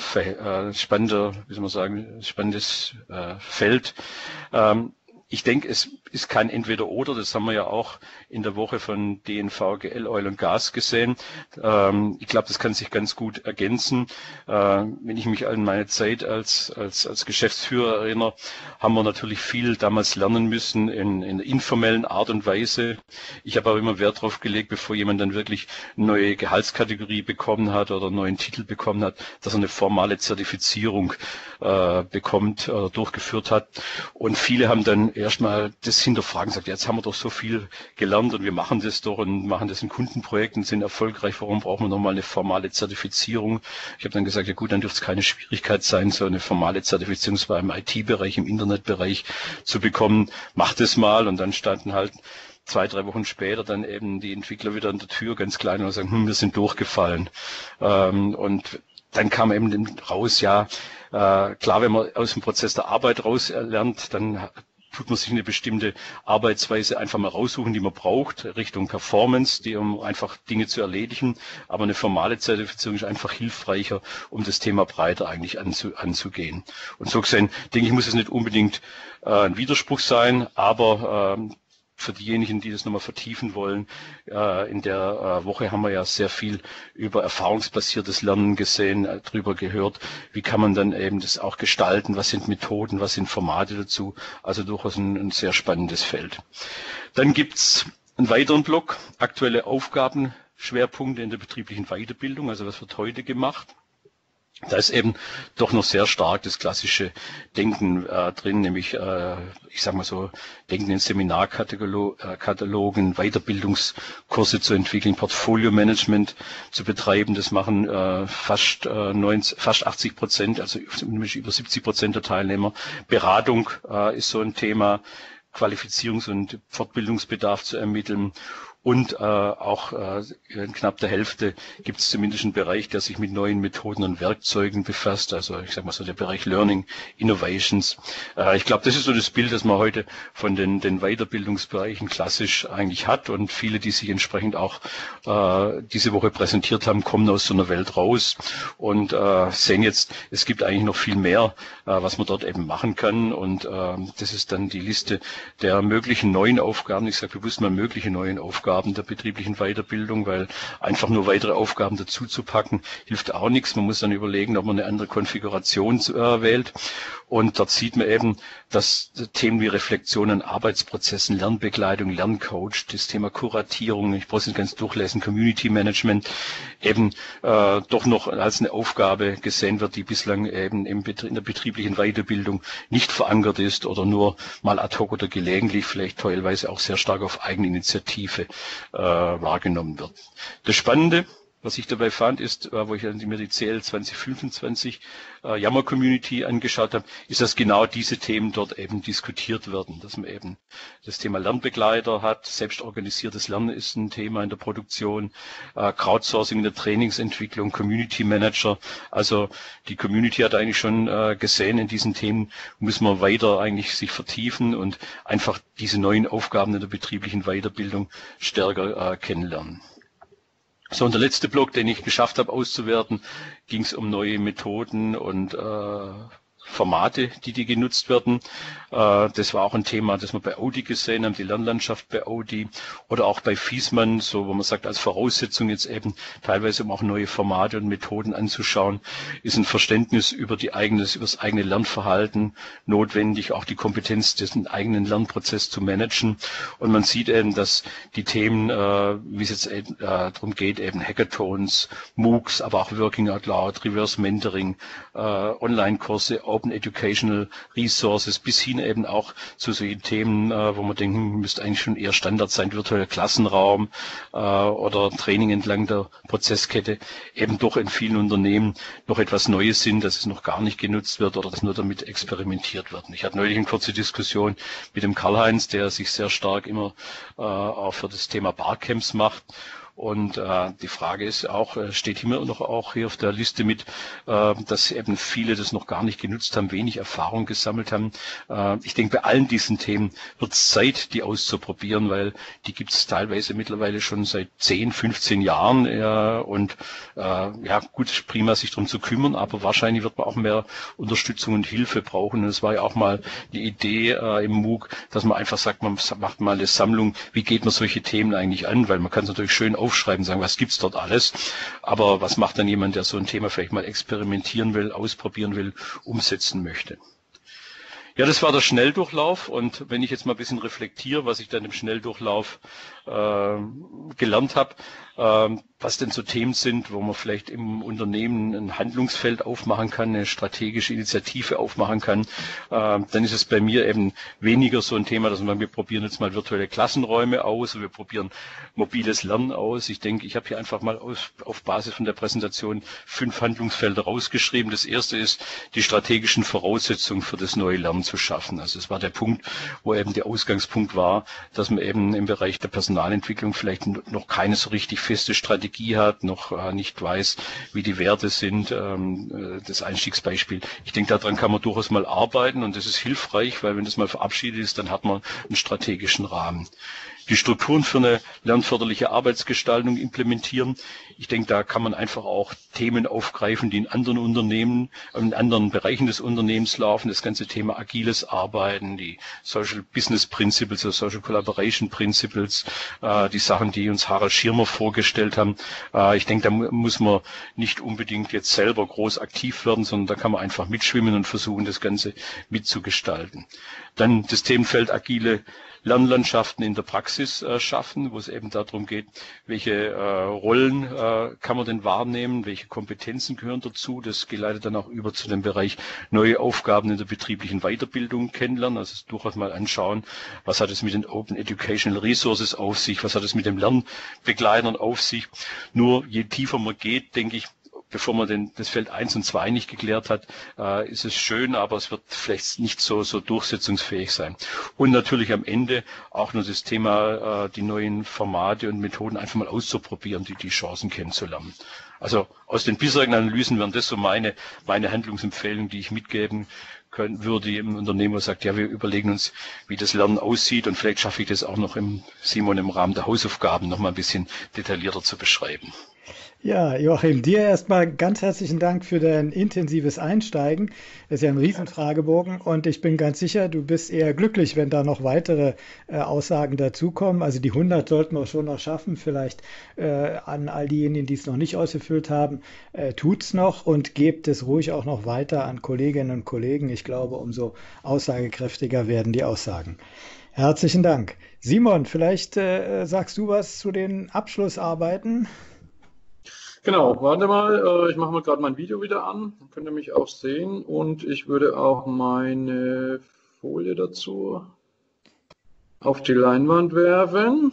Feld. Ich denke, es ist kein Entweder-Oder, das haben wir ja auch in der Woche von DNV, GL, Oil und Gas gesehen. Ich glaube, das kann sich ganz gut ergänzen. Wenn ich mich an meine Zeit als Geschäftsführer erinnere, haben wir natürlich viel damals lernen müssen in der informellen Art und Weise. Ich habe auch immer Wert darauf gelegt, bevor jemand dann wirklich eine neue Gehaltskategorie bekommen hat oder einen neuen Titel bekommen hat, dass er eine formale Zertifizierung bekommt oder durchgeführt hat. Und viele haben dann erstmal das hinterfragen, sagt, jetzt haben wir doch so viel gelernt und wir machen das doch und machen das in Kundenprojekten, sind erfolgreich, warum brauchen wir nochmal eine formale Zertifizierung? Ich habe dann gesagt, ja gut, dann dürfte es keine Schwierigkeit sein, so eine formale Zertifizierung zwar im IT-Bereich, im Internetbereich zu bekommen, macht es mal. Und dann standen halt 2-3 Wochen später dann eben die Entwickler wieder an der Tür, ganz klein, und sagen, wir sind durchgefallen. Und dann kam eben raus, ja, klar, wenn man aus dem Prozess der Arbeit raus lernt, dann tut man sich eine bestimmte Arbeitsweise einfach mal raussuchen, die man braucht, Richtung Performance, um einfach Dinge zu erledigen. Aber eine formale Zertifizierung ist einfach hilfreicher, um das Thema breiter eigentlich anzugehen. Und so gesehen, denke ich, muss es nicht unbedingt ein Widerspruch sein, aber für diejenigen, die das nochmal vertiefen wollen, in der Woche haben wir ja sehr viel über erfahrungsbasiertes Lernen gesehen, drüber gehört, wie kann man dann eben das auch gestalten, was sind Methoden, was sind Formate dazu, also durchaus ein sehr spannendes Feld. Dann gibt's einen weiteren Block, aktuelle Aufgabenschwerpunkte in der betrieblichen Weiterbildung, also was wird heute gemacht. Da ist eben doch noch sehr stark das klassische Denken drin, nämlich, ich sage mal so, Denken in Seminarkatalogen, Weiterbildungskurse zu entwickeln, Portfolio-Management zu betreiben. Das machen fast 80%, also nämlich über 70% der Teilnehmer. Beratung ist so ein Thema, Qualifizierungs- und Fortbildungsbedarf zu ermitteln. Und auch in knapp der Hälfte gibt es zumindest einen Bereich, der sich mit neuen Methoden und Werkzeugen befasst. Also ich sage mal so der Bereich Learning Innovations. Ich glaube, das ist so das Bild, das man heute von den Weiterbildungsbereichen klassisch eigentlich hat. Und viele, die sich entsprechend auch diese Woche präsentiert haben, kommen aus so einer Welt raus und sehen jetzt, es gibt eigentlich noch viel mehr, was man dort eben machen kann. Und das ist dann die Liste der möglichen neuen Aufgaben. Ich sage bewusst mal mögliche neuen Aufgaben der betrieblichen Weiterbildung, weil einfach nur weitere Aufgaben dazu zu packen, hilft auch nichts. Man muss dann überlegen, ob man eine andere Konfiguration wählt. Und dort sieht man eben, dass Themen wie Reflexion an Arbeitsprozessen, Lernbegleitung, Lerncoach, das Thema Kuratierung, ich brauche es nicht ganz durchlesen, Community Management, eben doch noch als eine Aufgabe gesehen wird, die bislang eben in der betrieblichen Weiterbildung nicht verankert ist oder nur mal ad hoc oder gelegentlich, vielleicht teilweise auch sehr stark auf Eigeninitiative wahrgenommen wird. Das Spannende, was ich dabei fand, ist, wo ich mir die CL 2025 Yammer Community angeschaut habe, ist, dass genau diese Themen dort eben diskutiert werden, dass man eben das Thema Lernbegleiter hat, selbstorganisiertes Lernen ist ein Thema in der Produktion, Crowdsourcing in der Trainingsentwicklung, Community Manager, also die Community hat eigentlich schon gesehen, in diesen Themen muss man weiter eigentlich sich vertiefen und einfach diese neuen Aufgaben in der betrieblichen Weiterbildung stärker kennenlernen. So, und der letzte Block, den ich geschafft habe auszuwerten, ging es um neue Methoden und Formate, die genutzt werden. Das war auch ein Thema, das wir bei Audi gesehen haben, die Lernlandschaft bei Audi oder auch bei Viessmann, so wo man sagt, als Voraussetzung jetzt eben teilweise, um auch neue Formate und Methoden anzuschauen, ist ein Verständnis über das eigene Lernverhalten notwendig, auch die Kompetenz, den eigenen Lernprozess zu managen. Und man sieht eben, dass die Themen, wie es jetzt darum geht, eben Hackathons, MOOCs, aber auch Working Out Loud, Reverse Mentoring, Online-Kurse, Open Educational Resources bis hin eben auch zu solchen Themen, wo man denken, müsste eigentlich schon eher Standard sein, virtueller Klassenraum oder Training entlang der Prozesskette, eben doch in vielen Unternehmen noch etwas Neues sind, dass es noch gar nicht genutzt wird oder dass nur damit experimentiert wird. Ich hatte neulich eine kurze Diskussion mit dem Karl-Heinz, der sich sehr stark immer auch für das Thema Barcamps macht. Und die Frage ist auch, steht immer noch auch hier auf der Liste mit, dass eben viele das noch gar nicht genutzt haben, wenig Erfahrung gesammelt haben. Ich denke, bei allen diesen Themen wird es Zeit, die auszuprobieren, weil die gibt es teilweise mittlerweile schon seit 10, 15 Jahren. Und ja, gut, prima sich darum zu kümmern, aber wahrscheinlich wird man auch mehr Unterstützung und Hilfe brauchen. Und es war ja auch mal die Idee im MOOC, dass man einfach sagt, man macht mal eine Sammlung, wie geht man solche Themen eigentlich an, weil man kann es natürlich schön aufschreiben, sagen, was gibt's dort alles, aber was macht dann jemand, der so ein Thema vielleicht mal experimentieren will, ausprobieren will, umsetzen möchte? Ja, das war der Schnelldurchlauf und wenn ich jetzt mal ein bisschen reflektiere, was ich dann im Schnelldurchlauf gelernt habe, was denn so Themen sind, wo man vielleicht im Unternehmen ein Handlungsfeld aufmachen kann, eine strategische Initiative aufmachen kann, dann ist es bei mir eben weniger so ein Thema, dass wir probieren jetzt mal virtuelle Klassenräume aus, wir probieren mobiles Lernen aus. Ich denke, ich habe hier einfach mal auf Basis von der Präsentation 5 Handlungsfelder rausgeschrieben. Das erste ist die strategischen Voraussetzungen für das neue Lernen. Strukturen zu schaffen. Also es war der Punkt, wo eben der Ausgangspunkt war, dass man eben im Bereich der Personalentwicklung vielleicht noch keine so richtig feste Strategie hat, noch nicht weiß, wie die Werte sind. Das Einstiegsbeispiel. Ich denke, daran kann man durchaus mal arbeiten und das ist hilfreich, weil wenn das mal verabschiedet ist, dann hat man einen strategischen Rahmen. Die Strukturen für eine lernförderliche Arbeitsgestaltung implementieren. Ich denke, da kann man einfach auch Themen aufgreifen, die in anderen Unternehmen, in anderen Bereichen des Unternehmens laufen. Das ganze Thema agiles Arbeiten, die Social Business Principles, also Social Collaboration Principles, die Sachen, die uns Harald Schirmer vorgestellt haben. Ich denke, da muss man nicht unbedingt jetzt selber groß aktiv werden, sondern da kann man einfach mitschwimmen und versuchen, das Ganze mitzugestalten. Dann das Themenfeld agile Lernlandschaften in der Praxis schaffen, wo es eben darum geht, welche Rollen kann man denn wahrnehmen, welche Kompetenzen gehören dazu. Das geleitet dann auch über zu dem Bereich neue Aufgaben in der betrieblichen Weiterbildung kennenlernen, also durchaus mal anschauen, was hat es mit den Open Educational Resources auf sich, was hat es mit den Lernbegleitern auf sich. Nur je tiefer man geht, denke ich, bevor man das Feld 1 und 2 nicht geklärt hat, ist es schön, aber es wird vielleicht nicht so durchsetzungsfähig sein. Und natürlich am Ende auch nur das Thema, die neuen Formate und Methoden einfach mal auszuprobieren, die Chancen kennenzulernen. Also aus den bisherigen Analysen wären das so meine Handlungsempfehlungen, die ich mitgeben würde im Unternehmen, der sagt, ja, wir überlegen uns, wie das Lernen aussieht und vielleicht schaffe ich das auch noch Simon, im Rahmen der Hausaufgaben noch mal ein bisschen detaillierter zu beschreiben. Ja, Joachim, dir erstmal ganz herzlichen Dank für dein intensives Einsteigen. Das ist ja ein Riesenfragebogen und ich bin ganz sicher, du bist eher glücklich, wenn da noch weitere Aussagen dazukommen. Also die 100 sollten wir schon noch schaffen. Vielleicht an all diejenigen, die es noch nicht ausgefüllt haben, tut's noch und gebt es ruhig auch noch weiter an Kolleginnen und Kollegen. Ich glaube, umso aussagekräftiger werden die Aussagen. Herzlichen Dank. Simon, vielleicht sagst du was zu den Abschlussarbeiten? Genau, warte mal, ich mache mal gerade mein Video wieder an, dann könnt ihr mich auch sehen und ich würde auch meine Folie dazu auf die Leinwand werfen.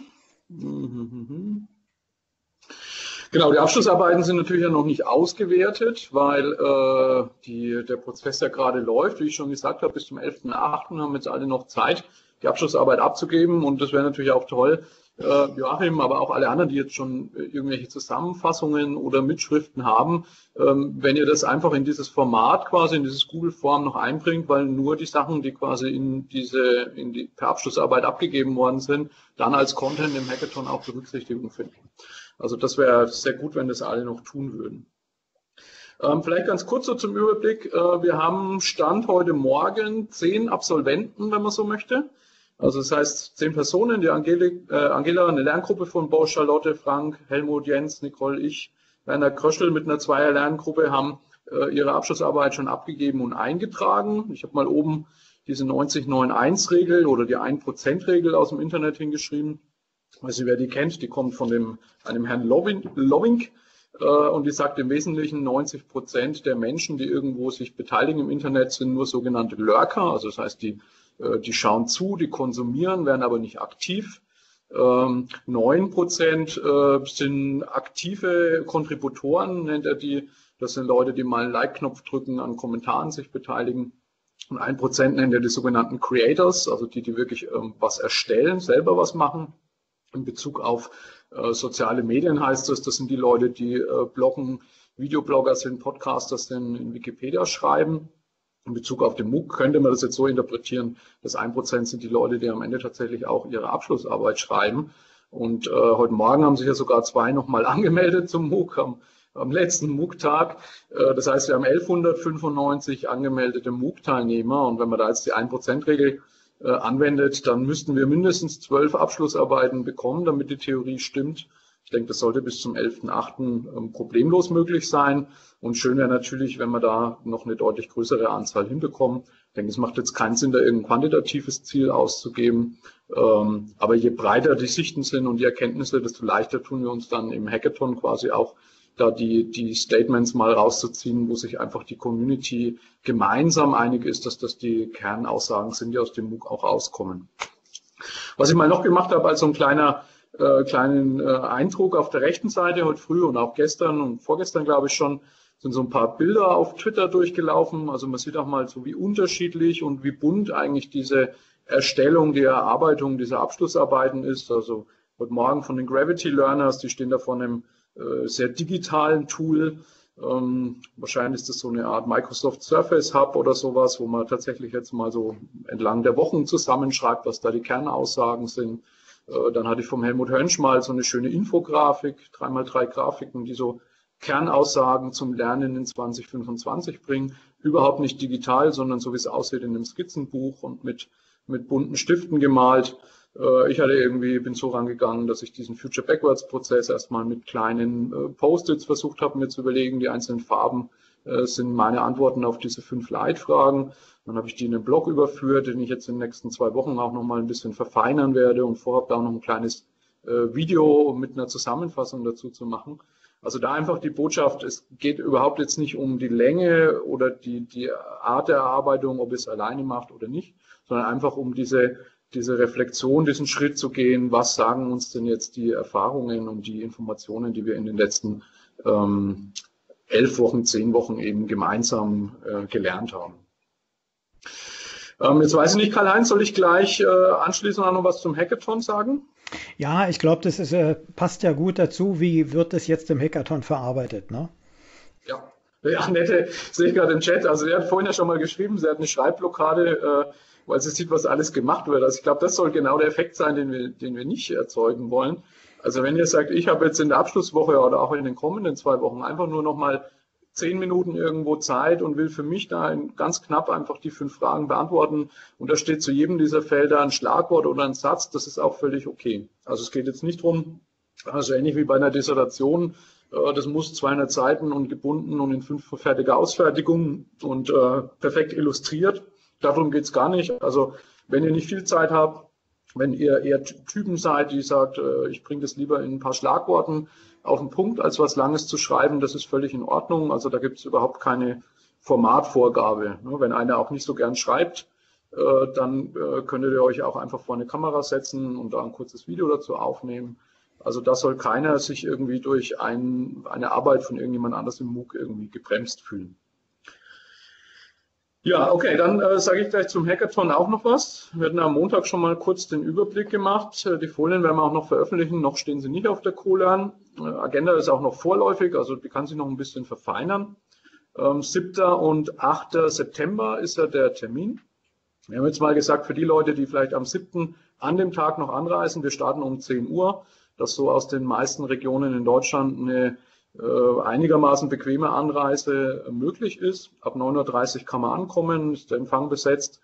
Genau, die Abschlussarbeiten sind natürlich ja noch nicht ausgewertet, weil der Prozess ja gerade läuft. Wie ich schon gesagt habe, bis zum 11.8. haben jetzt alle noch Zeit, die Abschlussarbeit abzugeben und das wäre natürlich auch toll, Joachim, aber auch alle anderen, die jetzt schon irgendwelche Zusammenfassungen oder Mitschriften haben, wenn ihr das einfach in dieses Format quasi, in dieses Google-Form noch einbringt, weil nur die Sachen, die quasi per Abschlussarbeit abgegeben worden sind, dann als Content im Hackathon auch Berücksichtigung finden. Also das wäre sehr gut, wenn das alle noch tun würden. Vielleicht ganz kurz so zum Überblick. Wir haben Stand heute Morgen 10 Absolventen, wenn man so möchte. Also das heißt 10 Personen, die Angela, eine Lerngruppe von Bo, Charlotte, Frank, Helmut, Jens, Nicole, ich, Werner Kröschel mit einer Zweier-Lerngruppe haben ihre Abschlussarbeit schon abgegeben und eingetragen. Ich habe mal oben diese 90-9-1-Regel oder die 1%-Regel aus dem Internet hingeschrieben. Ich weiß nicht, wer die kennt, die kommt von einem Herrn Loving und die sagt im Wesentlichen 90% der Menschen, die irgendwo sich beteiligen im Internet, sind nur sogenannte Lurker, also das heißt, die schauen zu, die konsumieren, werden aber nicht aktiv. 9% sind aktive Kontributoren, nennt er die. Das sind Leute, die mal einen Like-Knopf drücken, an Kommentaren sich beteiligen. Und 1% nennt er die sogenannten Creators, also die wirklich was erstellen, selber was machen. In Bezug auf soziale Medien heißt das sind die Leute, die bloggen, Videoblogger sind, Podcasters sind, in Wikipedia schreiben. In Bezug auf den MOOC könnte man das jetzt so interpretieren, dass 1% sind die Leute, die am Ende tatsächlich auch ihre Abschlussarbeit schreiben. Und heute Morgen haben sich ja sogar 2 nochmal angemeldet zum MOOC, am letzten MOOC-Tag. Das heißt, wir haben 1195 angemeldete MOOC-Teilnehmer. Und wenn man da jetzt die 1%-Regel anwendet, dann müssten wir mindestens 12 Abschlussarbeiten bekommen, damit die Theorie stimmt. Ich denke, das sollte bis zum 11.8. problemlos möglich sein. Und schön wäre natürlich, wenn wir da noch eine deutlich größere Anzahl hinbekommen. Ich denke, es macht jetzt keinen Sinn, da irgendein quantitatives Ziel auszugeben. Aber je breiter die Sichten sind und die Erkenntnisse, desto leichter tun wir uns dann im Hackathon quasi auch, da die Statements mal rauszuziehen, wo sich einfach die Community gemeinsam einig ist, dass das die Kernaussagen sind, die aus dem MOOC auch rauskommen. Was ich mal noch gemacht habe, als so ein kleinen Eindruck auf der rechten Seite heute früh und auch gestern und vorgestern, glaube ich schon, sind so ein paar Bilder auf Twitter durchgelaufen. Also man sieht auch mal so, wie unterschiedlich und wie bunt eigentlich diese Erstellung, die Erarbeitung dieser Abschlussarbeiten ist. Also heute Morgen von den Gravity Learners, die stehen da vor einem sehr digitalen Tool. Wahrscheinlich ist das so eine Art Microsoft Surface Hub oder sowas, wo man tatsächlich jetzt mal so entlang der Wochen zusammenschreibt, was da die Kernaussagen sind. Dann hatte ich vom Helmut Hönsch mal so eine schöne Infografik, 3x3 Grafiken, die so Kernaussagen zum Lernen in 2025 bringen. Überhaupt nicht digital, sondern so wie es aussieht in einem Skizzenbuch und mit bunten Stiften gemalt. Bin so rangegangen, dass ich diesen Future Backwards Prozess erstmal mit kleinen Post-its versucht habe, mir zu überlegen, die einzelnen Farben sind meine Antworten auf diese 5 Leitfragen. Dann habe ich die in einen Blog überführt, den ich jetzt in den nächsten 2 Wochen auch nochmal ein bisschen verfeinern werde und vorhabe da auch noch ein kleines Video mit einer Zusammenfassung dazu zu machen. Also da einfach die Botschaft, es geht überhaupt jetzt nicht um die Länge oder die Art der Erarbeitung, ob es alleine macht oder nicht, sondern einfach um diese Reflexion, diesen Schritt zu gehen, was sagen uns denn jetzt die Erfahrungen und die Informationen, die wir in den letzten 11 Wochen, 10 Wochen eben gemeinsam gelernt haben. Jetzt weiß ich nicht, Karl-Heinz, soll ich gleich anschließend auch noch was zum Hackathon sagen? Ja, ich glaube, das passt ja gut dazu. Wie wird das jetzt im Hackathon verarbeitet, ne? Ja, nette, sehe ich gerade im Chat. Also, sie hat vorhin ja schon mal geschrieben, sie hat eine Schreibblockade, weil sie sieht, was alles gemacht wird. Also, ich glaube, das soll genau der Effekt sein, den wir nicht erzeugen wollen. Also, wenn ihr sagt, ich habe jetzt in der Abschlusswoche oder auch in den kommenden 2 Wochen einfach nur noch mal 10 Minuten irgendwo Zeit und will für mich da ganz knapp einfach die 5 Fragen beantworten und da steht zu jedem dieser Felder ein Schlagwort oder ein Satz, das ist auch völlig okay. Also es geht jetzt nicht drum, also ähnlich wie bei einer Dissertation, das muss 200 Seiten und gebunden und in 5-fertige Ausfertigung und perfekt illustriert. Darum geht's gar nicht. Also wenn ihr nicht viel Zeit habt, wenn ihr eher Typen seid, die sagt, ich bringe das lieber in ein paar Schlagworten auf den Punkt, als was Langes zu schreiben, das ist völlig in Ordnung. Also da gibt es überhaupt keine Formatvorgabe. Wenn einer auch nicht so gern schreibt, dann könntet ihr euch auch einfach vor eine Kamera setzen und da ein kurzes Video dazu aufnehmen. Also da soll keiner sich irgendwie durch eine Arbeit von irgendjemand anders im MOOC irgendwie gebremst fühlen. Ja, okay, dann sage ich gleich zum Hackathon auch noch was. Wir hatten am Montag schon mal kurz den Überblick gemacht. Die Folien werden wir auch noch veröffentlichen. Noch stehen sie nicht auf der CoLearn. Agenda ist auch noch vorläufig, also die kann sich noch ein bisschen verfeinern. 7. und 8. September ist ja der Termin. Wir haben jetzt mal gesagt, für die Leute, die vielleicht am 7. an dem Tag noch anreisen, wir starten um 10 Uhr, dass so aus den meisten Regionen in Deutschland eine einigermaßen bequeme Anreise möglich ist. Ab 9:30 Uhr kann man ankommen, ist der Empfang besetzt.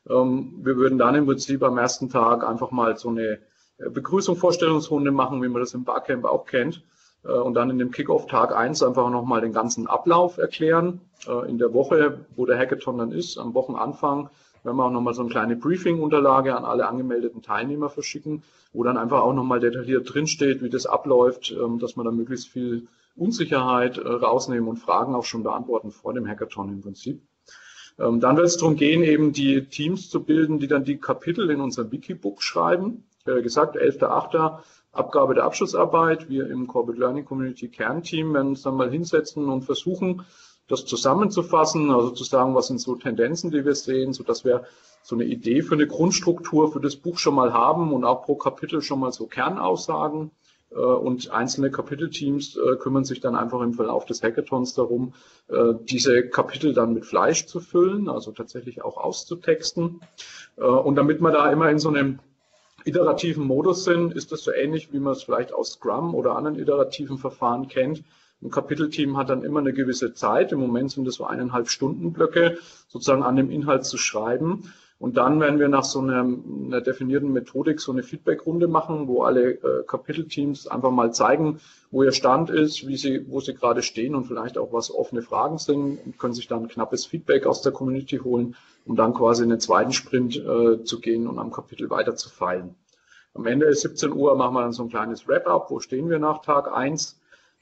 Wir würden dann im Prinzip am ersten Tag einfach mal so eine Begrüßung, Vorstellungsrunde machen, wie man das im Barcamp auch kennt. Und dann in dem Kickoff Tag 1 einfach nochmal den ganzen Ablauf erklären. In der Woche, wo der Hackathon dann ist, am Wochenanfang, werden wir auch nochmal so eine kleine Briefing-Unterlage an alle angemeldeten Teilnehmer verschicken, wo dann einfach auch nochmal detailliert drinsteht, wie das abläuft, dass man da möglichst viel Unsicherheit rausnehmen und Fragen auch schon beantworten vor dem Hackathon im Prinzip. Dann wird es darum gehen, eben die Teams zu bilden, die dann die Kapitel in unserem Wikibook schreiben. Ich habe ja gesagt, 11.8. Abgabe der Abschlussarbeit. Wir im Corporate Learning Community Kernteam werden uns dann mal hinsetzen und versuchen, das zusammenzufassen, also zu sagen, was sind so Tendenzen, die wir sehen, sodass wir so eine Idee für eine Grundstruktur für das Buch schon mal haben und auch pro Kapitel schon mal so Kernaussagen. Und einzelne Kapitelteams kümmern sich dann einfach im Verlauf des Hackathons darum, diese Kapitel dann mit Fleisch zu füllen, also tatsächlich auch auszutexten. Und damit wir da immer in so einem iterativen Modus sind, ist das so ähnlich, wie man es vielleicht aus Scrum oder anderen iterativen Verfahren kennt. Ein Kapitelteam hat dann immer eine gewisse Zeit, im Moment sind das so 1,5 Stunden Blöcke, sozusagen an dem Inhalt zu schreiben. Und dann werden wir nach so einer definierten Methodik so eine Feedbackrunde machen, wo alle Kapitelteams einfach mal zeigen, wo ihr Stand ist, wo sie gerade stehen und vielleicht auch was offene Fragen sind und können sich dann knappes Feedback aus der Community holen, um dann quasi in den zweiten Sprint zu gehen und am Kapitel weiter zu feilen. Am Ende ist 17 Uhr, machen wir dann so ein kleines Wrap-up, wo stehen wir nach Tag 1.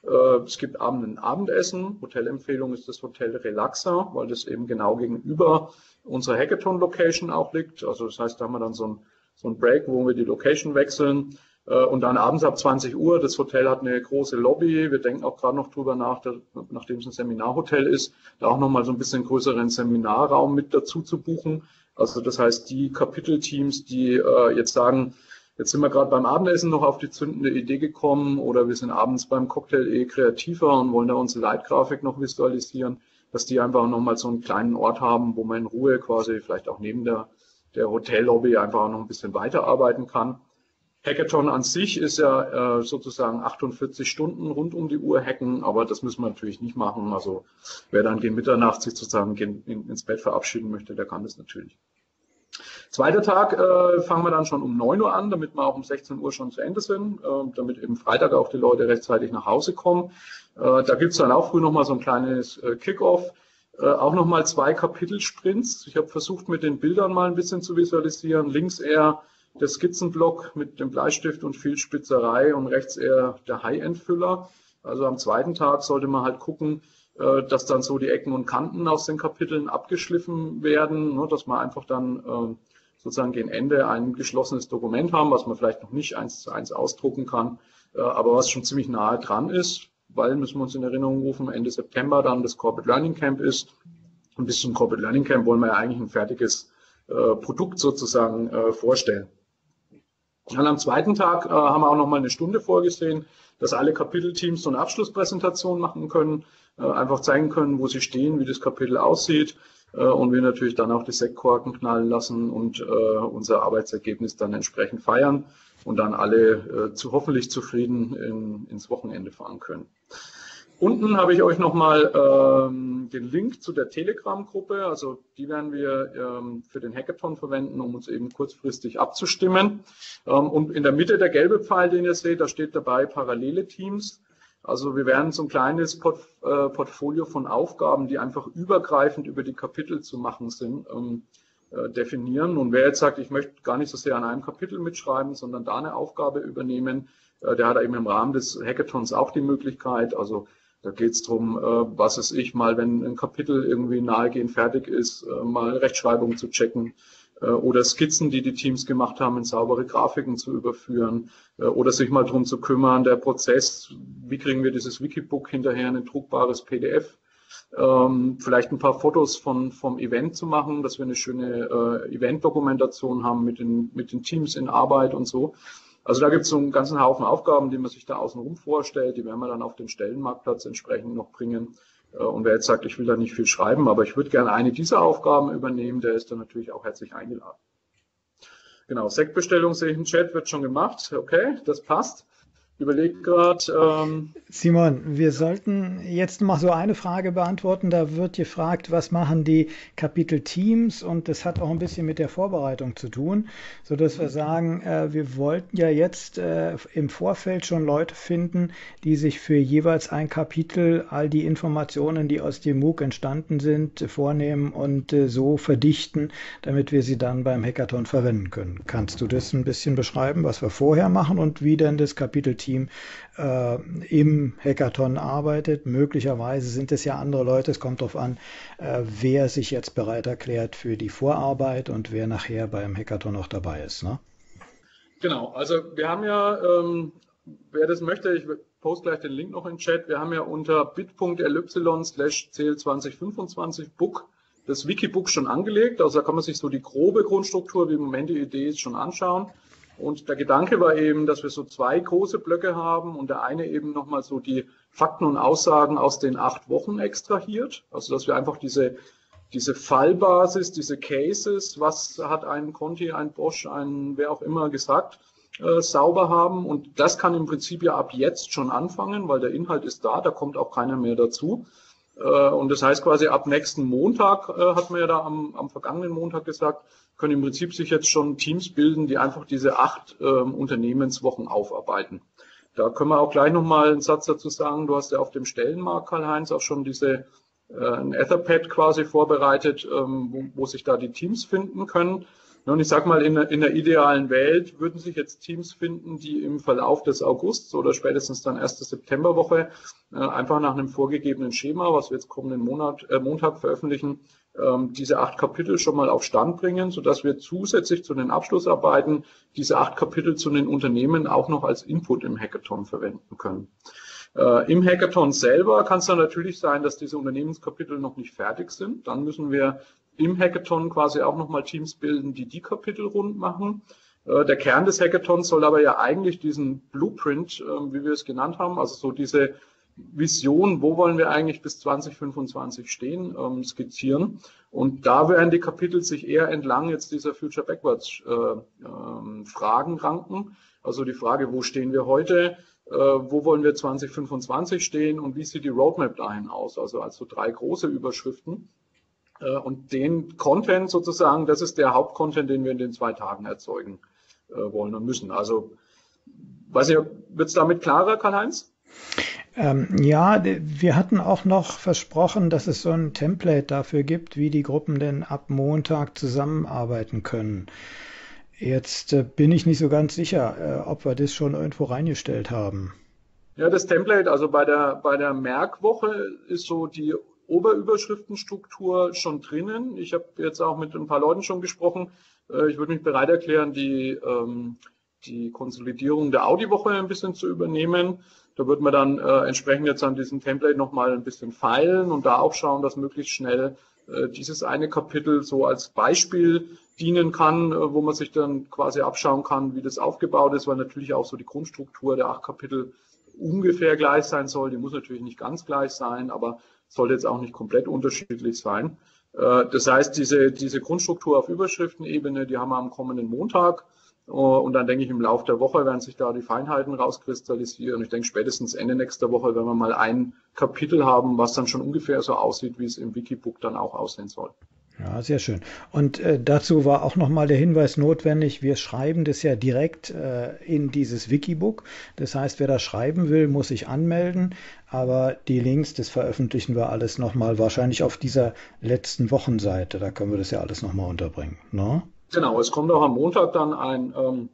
Es gibt abends ein Abendessen. Hotelempfehlung ist das Hotel Relaxa, weil das eben genau gegenüber unserer Hackathon-Location auch liegt. Also das heißt, da haben wir dann so ein Break, wo wir die Location wechseln. Und dann abends ab 20 Uhr, das Hotel hat eine große Lobby. Wir denken auch gerade noch drüber nach, nachdem es ein Seminarhotel ist, da auch nochmal so ein bisschen größeren Seminarraum mit dazu zu buchen. Also das heißt, die Kapitelteams, die jetzt sagen, jetzt sind wir gerade beim Abendessen noch auf die zündende Idee gekommen oder wir sind abends beim Cocktail kreativer und wollen da unsere Leitgrafik noch visualisieren, dass die einfach nochmal so einen kleinen Ort haben, wo man in Ruhe quasi vielleicht auch neben der Hotellobby einfach auch noch ein bisschen weiterarbeiten kann. Hackathon an sich ist ja sozusagen 48 Stunden rund um die Uhr hacken, aber das müssen wir natürlich nicht machen. Also wer dann gegen Mitternacht sich sozusagen ins Bett verabschieden möchte, der kann das natürlich. Zweiter Tag fangen wir dann schon um 9 Uhr an, damit wir auch um 16 Uhr schon zu Ende sind, damit eben Freitag auch die Leute rechtzeitig nach Hause kommen. Da gibt's dann auch früh nochmal so ein kleines Kick-Off. Auch nochmal 2 Kapitelsprints. Ich habe versucht, mit den Bildern mal ein bisschen zu visualisieren. Links eher der Skizzenblock mit dem Bleistift und viel Spitzerei und rechts eher der High-End-Füller. Also am zweiten Tag sollte man halt gucken, dass dann so die Ecken und Kanten aus den Kapiteln abgeschliffen werden, dass man einfach dann sozusagen gegen Ende ein geschlossenes Dokument haben, was man vielleicht noch nicht 1:1 ausdrucken kann, aber was schon ziemlich nahe dran ist, weil, müssen wir uns in Erinnerung rufen, Ende September dann das Corporate Learning Camp ist. Und bis zum Corporate Learning Camp wollen wir ja eigentlich ein fertiges Produkt sozusagen vorstellen. Dann am zweiten Tag haben wir auch nochmal eine Stunde vorgesehen, dass alle Kapitelteams so eine Abschlusspräsentation machen können, einfach zeigen können, wo sie stehen, wie das Kapitel aussieht und wir natürlich dann auch die Sektkorken knallen lassen und unser Arbeitsergebnis dann entsprechend feiern und dann alle hoffentlich zufrieden ins Wochenende fahren können. Unten habe ich euch nochmal den Link zu der Telegram-Gruppe, also die werden wir für den Hackathon verwenden, um uns eben kurzfristig abzustimmen. Und in der Mitte der gelbe Pfeil, den ihr seht, da steht dabei parallele Teams. Also wir werden so ein kleines Portfolio von Aufgaben, die einfach übergreifend über die Kapitel zu machen sind, definieren. Und wer jetzt sagt, ich möchte gar nicht so sehr an einem Kapitel mitschreiben, sondern da eine Aufgabe übernehmen, der hat eben im Rahmen des Hackathons auch die Möglichkeit. Also da geht es darum, was weiß ich, mal, wenn ein Kapitel irgendwie nahegehend fertig ist, mal Rechtschreibung zu checken oder Skizzen, die die Teams gemacht haben, in saubere Grafiken zu überführen oder sich mal darum zu kümmern, der Prozess, wie kriegen wir dieses Wikibook hinterher in ein druckbares PDF, vielleicht ein paar Fotos vom Event zu machen, dass wir eine schöne Event-Dokumentation haben mit den Teams in Arbeit und so. Also da gibt es so einen ganzen Haufen Aufgaben, die man sich da außenrum vorstellt, die werden wir dann auf den Stellenmarktplatz entsprechend noch bringen. Und wer jetzt sagt, ich will da nicht viel schreiben, aber ich würde gerne eine dieser Aufgaben übernehmen, der ist dann natürlich auch herzlich eingeladen. Genau, Sektbestellung sehe ich im Chat, wird schon gemacht. Okay, das passt. Überlegt gerade. Simon, wir sollten jetzt mal so eine Frage beantworten. Da wird gefragt, was machen die Kapitelteams? Und das hat auch ein bisschen mit der Vorbereitung zu tun, sodass wir sagen, wir wollten ja jetzt im Vorfeld schon Leute finden, die sich für jeweils ein Kapitel all die Informationen, die aus dem MOOC entstanden sind, vornehmen und so verdichten, damit wir sie dann beim Hackathon verwenden können. Kannst du das ein bisschen beschreiben, was wir vorher machen und wie denn das Kapitelteam im Hackathon arbeitet? Möglicherweise sind es ja andere Leute, es kommt darauf an, wer sich jetzt bereit erklärt für die Vorarbeit und wer nachher beim Hackathon noch dabei ist, ne? Genau, also wir haben ja, wer das möchte, ich poste gleich den Link noch in den Chat, wir haben ja unter bit.ly/cl2025 Book das Wikibook schon angelegt, also da kann man sich so die grobe Grundstruktur, wie im Moment die Idee ist, schon anschauen. Und der Gedanke war eben, dass wir so 2 große Blöcke haben und der eine eben nochmal so die Fakten und Aussagen aus den 8 Wochen extrahiert. Also dass wir einfach diese Fallbasis, diese Cases, was hat ein Conti, ein Bosch, ein wer auch immer gesagt, sauber haben. Und das kann im Prinzip ja ab jetzt schon anfangen, weil der Inhalt ist da kommt auch keiner mehr dazu. Und das heißt quasi ab nächsten Montag, hat man ja da am vergangenen Montag gesagt, können im Prinzip sich jetzt schon Teams bilden, die einfach diese 8 Unternehmenswochen aufarbeiten. Da können wir auch gleich nochmal einen Satz dazu sagen. Du hast ja auf dem Stellenmarkt, Karl-Heinz, auch schon ein Etherpad quasi vorbereitet, wo sich da die Teams finden können. Und ich sag mal, in der idealen Welt würden sich jetzt Teams finden, die im Verlauf des Augusts oder spätestens dann 1. Septemberwoche einfach nach einem vorgegebenen Schema, was wir jetzt kommenden Montag veröffentlichen, diese 8 Kapitel schon mal auf Stand bringen, sodass wir zusätzlich zu den Abschlussarbeiten diese 8 Kapitel zu den Unternehmen auch noch als Input im Hackathon verwenden können. Im Hackathon selber kann es dann natürlich sein, dass diese Unternehmenskapitel noch nicht fertig sind. Dann müssen wir im Hackathon quasi auch nochmal Teams bilden, die die Kapitel rund machen. Der Kern des Hackathons soll aber ja eigentlich diesen Blueprint, wie wir es genannt haben, also so diese Vision, wo wollen wir eigentlich bis 2025 stehen, skizzieren. Und da werden die Kapitel sich eher entlang jetzt dieser Future Backwards Fragen ranken. Also die Frage, wo stehen wir heute, wo wollen wir 2025 stehen und wie sieht die Roadmap dahin aus? Also als so 3 große Überschriften. Und den Content sozusagen, das ist der Hauptcontent, den wir in den 2 Tagen erzeugen wollen und müssen. Also, weiß ich, wird es damit klarer, Karl-Heinz? Ja, wir hatten auch noch versprochen, dass es so ein Template dafür gibt, wie die Gruppen denn ab Montag zusammenarbeiten können. Jetzt bin ich nicht so ganz sicher, ob wir das schon irgendwo reingestellt haben. Ja, das Template, also bei der Merkwoche ist so die Oberüberschriftenstruktur schon drinnen. Ich habe jetzt auch mit ein paar Leuten schon gesprochen. Ich würde mich bereit erklären, die Konsolidierung der Audi-Woche ein bisschen zu übernehmen. Da wird man dann entsprechend jetzt an diesem Template nochmal ein bisschen feilen und da auch schauen, dass möglichst schnell dieses eine Kapitel so als Beispiel dienen kann, wo man sich dann quasi abschauen kann, wie das aufgebaut ist, weil natürlich auch so die Grundstruktur der 8 Kapitel ungefähr gleich sein soll. Die muss natürlich nicht ganz gleich sein, aber sollte jetzt auch nicht komplett unterschiedlich sein. Das heißt, diese Grundstruktur auf Überschriftenebene, die haben wir am kommenden Montag. Und dann denke ich, im Laufe der Woche werden sich da die Feinheiten rauskristallisieren. Ich denke, spätestens Ende nächster Woche werden wir mal ein Kapitel haben, was dann schon ungefähr so aussieht, wie es im Wikibook dann auch aussehen soll. Ja, sehr schön. Und dazu war auch nochmal der Hinweis notwendig, wir schreiben das ja direkt in dieses Wikibook. Das heißt, wer da schreiben will, muss sich anmelden. Aber die Links, das veröffentlichen wir alles nochmal wahrscheinlich auf dieser letzten Wochenseite. Da können wir das ja alles nochmal unterbringen. Ne? Genau, es kommt auch am Montag dann ein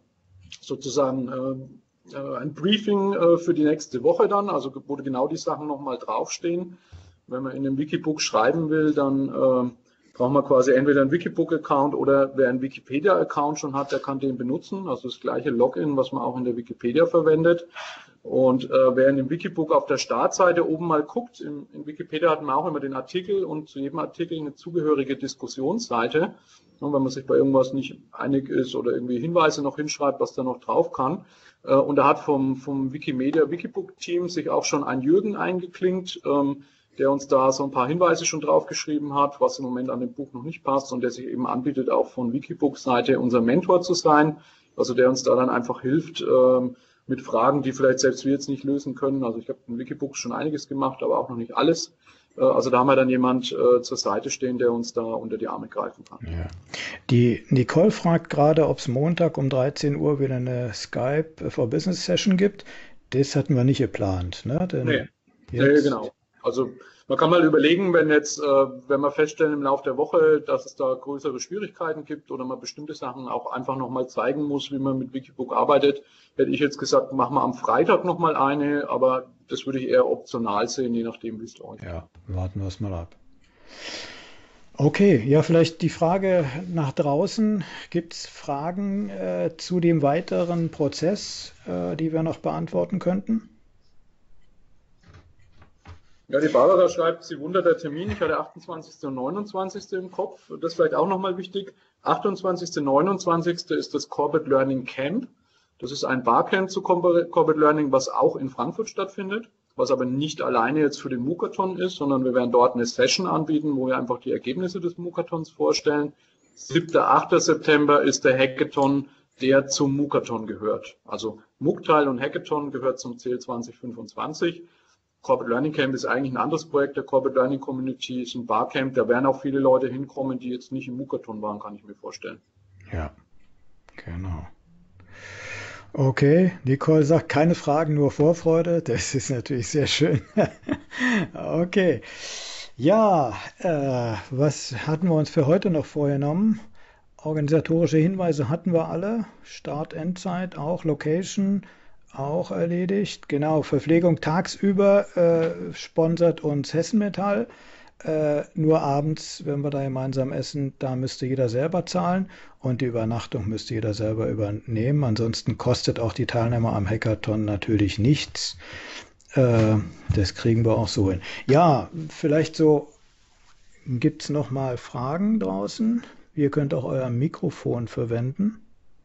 Briefing für die nächste Woche dann, also wo genau die Sachen nochmal draufstehen. Wenn man in dem Wikibook schreiben will, dann braucht man quasi entweder einen Wikibook-Account oder wer einen Wikipedia-Account schon hat, der kann den benutzen. Also das gleiche Login, was man auch in der Wikipedia verwendet. Und wer in dem Wikibook auf der Startseite oben mal guckt, in Wikipedia hat man auch immer den Artikel und zu jedem Artikel eine zugehörige Diskussionsseite. Und wenn man sich bei irgendwas nicht einig ist oder irgendwie Hinweise noch hinschreibt, was da noch drauf kann. Und da hat vom Wikimedia Wikibook-Team sich auch schon ein Jürgen eingeklinkt, der uns da so ein paar Hinweise schon draufgeschrieben hat, was im Moment an dem Buch noch nicht passt und der sich eben anbietet, auch von Wikibook-Seite unser Mentor zu sein, also der uns da dann einfach hilft mit Fragen, die vielleicht selbst wir jetzt nicht lösen können. Also ich habe in Wikibook schon einiges gemacht, aber auch noch nicht alles. Also da haben wir dann jemand zur Seite stehen, der uns da unter die Arme greifen kann. Ja. Die Nicole fragt gerade, ob es Montag um 13 Uhr wieder eine Skype for Business Session gibt. Das hatten wir nicht geplant, ne? Nee, genau. Also man kann mal überlegen, wenn wir feststellen im Laufe der Woche, dass es da größere Schwierigkeiten gibt oder man bestimmte Sachen auch einfach nochmal zeigen muss, wie man mit Wikibook arbeitet, hätte ich jetzt gesagt, machen wir am Freitag nochmal eine, aber das würde ich eher optional sehen, je nachdem, wie es läuft. Ja, warten wir es mal ab. Okay, ja, vielleicht die Frage nach draußen. Gibt es Fragen zu dem weiteren Prozess, die wir noch beantworten könnten? Ja, die Barbara schreibt, sie wundert der Termin. Ich hatte 28. und 29. im Kopf. Das ist vielleicht auch nochmal wichtig. 28. und 29. ist das Corporate Learning Camp. Das ist ein Barcamp zu Corporate Learning, was auch in Frankfurt stattfindet, was aber nicht alleine jetzt für den Mookathon ist, sondern wir werden dort eine Session anbieten, wo wir einfach die Ergebnisse des Mookathons vorstellen. 7. 8. September ist der Hackathon, der zum Mookathon gehört. Also MOOC-Teil und Hackathon gehört zum CL 2025. Corporate Learning Camp ist eigentlich ein anderes Projekt der Corporate Learning Community, ist ein Barcamp, da werden auch viele Leute hinkommen, die jetzt nicht im Mookathon waren, kann ich mir vorstellen. Ja, genau. Okay, Nicole sagt, keine Fragen, nur Vorfreude. Das ist natürlich sehr schön. Okay, ja, was hatten wir uns für heute noch vorgenommen? Organisatorische Hinweise hatten wir alle. Start, Endzeit auch, Location auch erledigt. Genau, Verpflegung tagsüber sponsert uns Hessen Metall. Nur abends, wenn wir da gemeinsam essen, da müsste jeder selber zahlen und die Übernachtung müsste jeder selber übernehmen. Ansonsten kostet auch die Teilnehmer am Hackathon natürlich nichts. Äh, Das kriegen wir auch so hin. Ja, vielleicht so, gibt es noch mal Fragen draußen? Ihr könnt auch euer Mikrofon verwenden.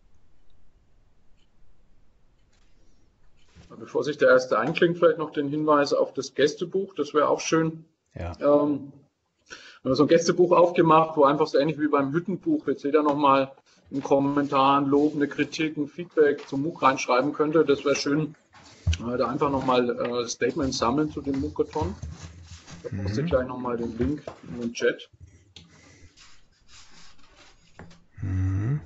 Bevor sich der erste einklingt, vielleicht noch den Hinweis auf das Gästebuch. Das wäre auch schön. Ja. Wenn man so ein Gästebuch aufgemacht, wo einfach so ähnlich wie beim Hüttenbuch jetzt jeder nochmal einen Kommentar, ein Lob, eine Kritik, ein Feedback zum MOOC reinschreiben könnte. Das wäre schön, da einfach nochmal Statements sammeln zu dem MOOCathon. Da poste ich gleich nochmal den Link in den Chat. Mhm.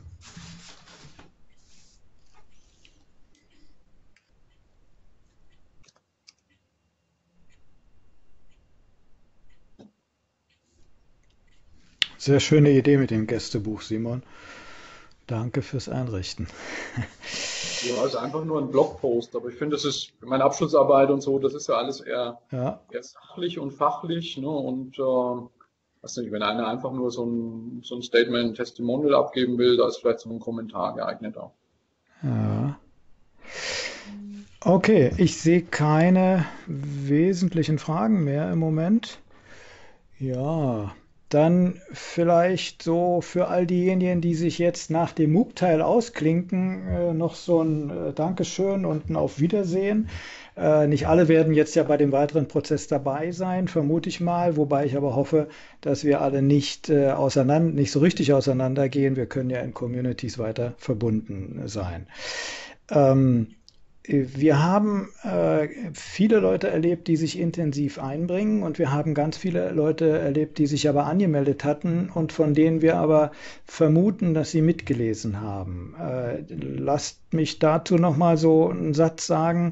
Sehr schöne Idee mit dem Gästebuch, Simon. Danke fürs Einrichten. Ja, also einfach nur ein Blogpost, aber ich finde, das ist meine Abschlussarbeit und so, das ist ja alles eher, Ja, eher sachlich und fachlich, ne? Und weiß nicht, wenn einer einfach nur so ein Statement, ein Testimonial abgeben will, da ist vielleicht so ein Kommentar geeigneter. ja. Okay, ich sehe keine wesentlichen Fragen mehr im Moment. Ja, dann vielleicht so für all diejenigen, die sich jetzt nach dem MOOC-Teil ausklinken, noch so ein Dankeschön und ein Auf Wiedersehen. Nicht alle werden jetzt ja bei dem weiteren Prozess dabei sein, vermute ich mal, wobei ich aber hoffe, dass wir alle nicht so richtig auseinandergehen. Wir können ja in Communities weiter verbunden sein. Ähm, Wir haben viele Leute erlebt, die sich intensiv einbringen und wir haben ganz viele Leute erlebt, die sich aber angemeldet hatten und von denen wir aber vermuten, dass sie mitgelesen haben. Lasst mich dazu nochmal so einen Satz sagen.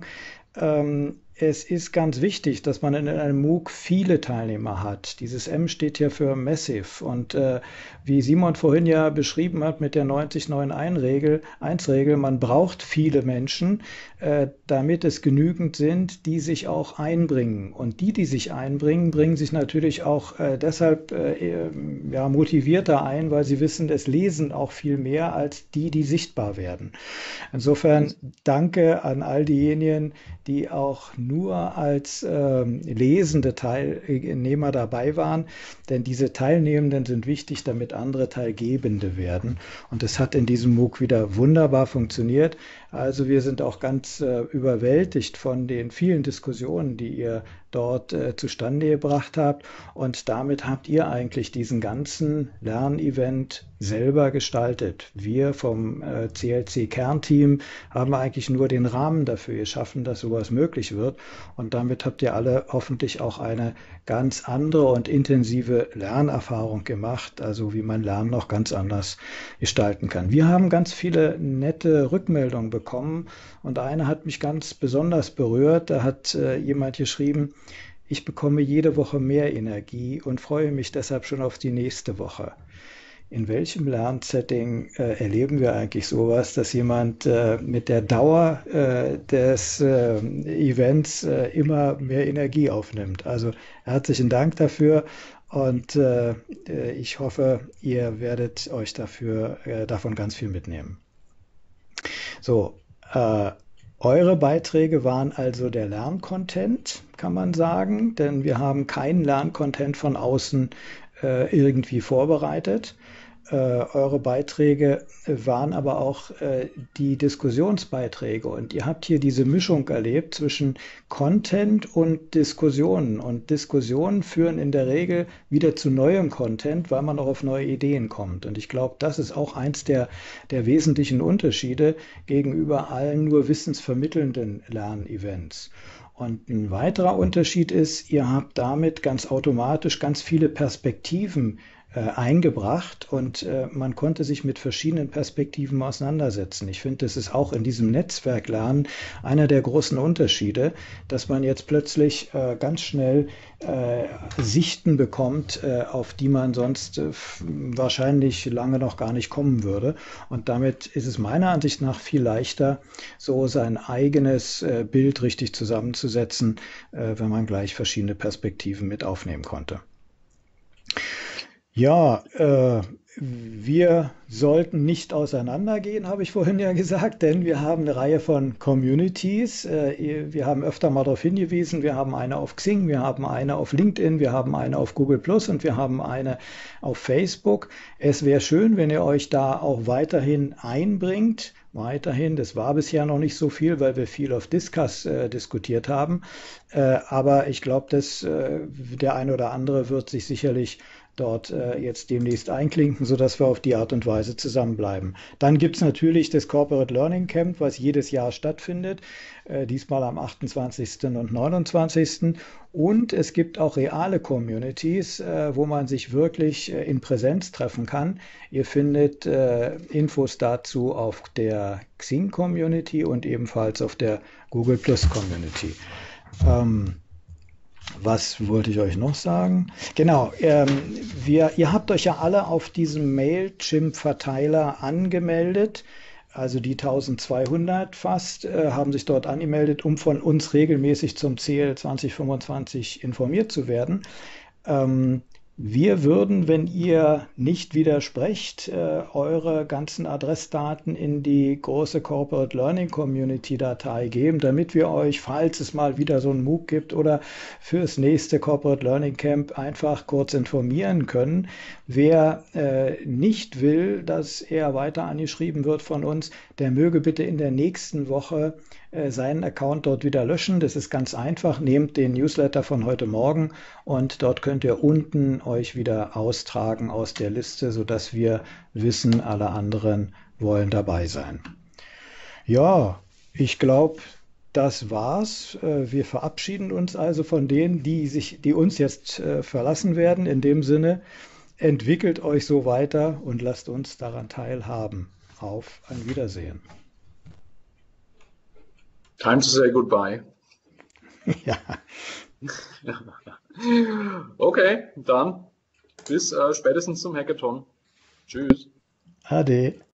Es ist ganz wichtig, dass man in einem MOOC viele Teilnehmer hat. Dieses M steht ja für Massive. Und wie Simon vorhin ja beschrieben hat mit der 90-9-1-Regel, man braucht viele Menschen, damit es genügend sind, die sich auch einbringen. Und die sich einbringen, bringen sich natürlich auch deshalb ja, motivierter ein, weil sie wissen, es lesen auch viel mehr als die sichtbar werden. Insofern danke an all diejenigen, die auch nur als lesende Teilnehmer dabei waren, denn diese Teilnehmenden sind wichtig, damit andere Teilgebende werden. Und es hat in diesem MOOC wieder wunderbar funktioniert. Also wir sind auch ganz überwältigt von den vielen Diskussionen, die ihr dort zustande gebracht habt. Und damit habt ihr eigentlich diesen ganzen Lernevent selber gestaltet. Wir vom CLC-Kernteam haben eigentlich nur den Rahmen dafür geschaffen, dass sowas möglich wird. Und damit habt ihr alle hoffentlich auch eine ganz andere und intensive Lernerfahrung gemacht, also wie man Lernen noch ganz anders gestalten kann. Wir haben ganz viele nette Rückmeldungen bekommen und eine hat mich ganz besonders berührt. Da hat jemand geschrieben, ich bekomme jede Woche mehr Energie und freue mich deshalb schon auf die nächste Woche. In welchem Lernsetting erleben wir eigentlich sowas, dass jemand mit der Dauer des Events immer mehr Energie aufnimmt? Also herzlichen Dank dafür und ich hoffe, ihr werdet euch davon ganz viel mitnehmen. So, eure Beiträge waren also der Lerncontent, kann man sagen, denn wir haben keinen Lerncontent von außen irgendwie vorbereitet. Eure Beiträge waren aber auch die Diskussionsbeiträge und ihr habt hier diese Mischung erlebt zwischen Content und Diskussionen und Diskussionen führen in der Regel wieder zu neuem Content, weil man auch auf neue Ideen kommt und ich glaube, das ist auch eins der wesentlichen Unterschiede gegenüber allen nur wissensvermittelnden Lernevents. Und ein weiterer Unterschied ist, ihr habt damit ganz automatisch ganz viele Perspektiven eingebracht und man konnte sich mit verschiedenen Perspektiven auseinandersetzen. Ich finde, das ist auch in diesem Netzwerklernen einer der großen Unterschiede, dass man jetzt plötzlich ganz schnell Sichten bekommt, auf die man sonst wahrscheinlich lange noch gar nicht kommen würde. Und damit ist es meiner Ansicht nach viel leichter, so sein eigenes Bild richtig zusammenzusetzen, wenn man gleich verschiedene Perspektiven mit aufnehmen konnte. Ja, wir sollten nicht auseinandergehen, habe ich vorhin ja gesagt, denn wir haben eine Reihe von Communities. Wir haben öfter mal darauf hingewiesen, wir haben eine auf Xing, wir haben eine auf LinkedIn, wir haben eine auf Google Plus und wir haben eine auf Facebook. Es wäre schön, wenn ihr euch da auch weiterhin einbringt. Weiterhin, das war bisher noch nicht so viel, weil wir viel auf Discuss diskutiert haben. Aber ich glaube, dass der eine oder andere wird sich sicherlich dort jetzt demnächst einklinken, sodass wir auf die Art und Weise zusammenbleiben. Dann gibt es natürlich das Corporate Learning Camp, was jedes Jahr stattfindet, diesmal am 28. und 29. Und es gibt auch reale Communities, wo man sich wirklich in Präsenz treffen kann. Ihr findet Infos dazu auf der Xing Community und ebenfalls auf der Google Plus Community. Ähm, Was wollte ich euch noch sagen? Genau, ihr habt euch ja alle auf diesem Mailchimp-Verteiler angemeldet. Also die 1200 fast haben sich dort angemeldet, um von uns regelmäßig zum Ziel 2025 informiert zu werden. Ähm, Wir würden, wenn ihr nicht widersprecht, eure ganzen Adressdaten in die große Corporate Learning Community Datei geben, damit wir euch, falls es mal wieder so ein MOOC gibt oder fürs nächste Corporate Learning Camp einfach kurz informieren können. Wer nicht will, dass er weiter angeschrieben wird von uns, der möge bitte in der nächsten Woche seinen Account dort wieder löschen. Das ist ganz einfach. Nehmt den Newsletter von heute Morgen und dort könnt ihr unten euch wieder austragen aus der Liste, sodass wir wissen, alle anderen wollen dabei sein. Ja, ich glaube, das war's. Wir verabschieden uns also von denen, die uns jetzt verlassen werden. In dem Sinne, entwickelt euch so weiter und lasst uns daran teilhaben. Auf ein Wiedersehen. Time to say goodbye. Ja, Okay, dann bis spätestens zum Hackathon. Tschüss. ade.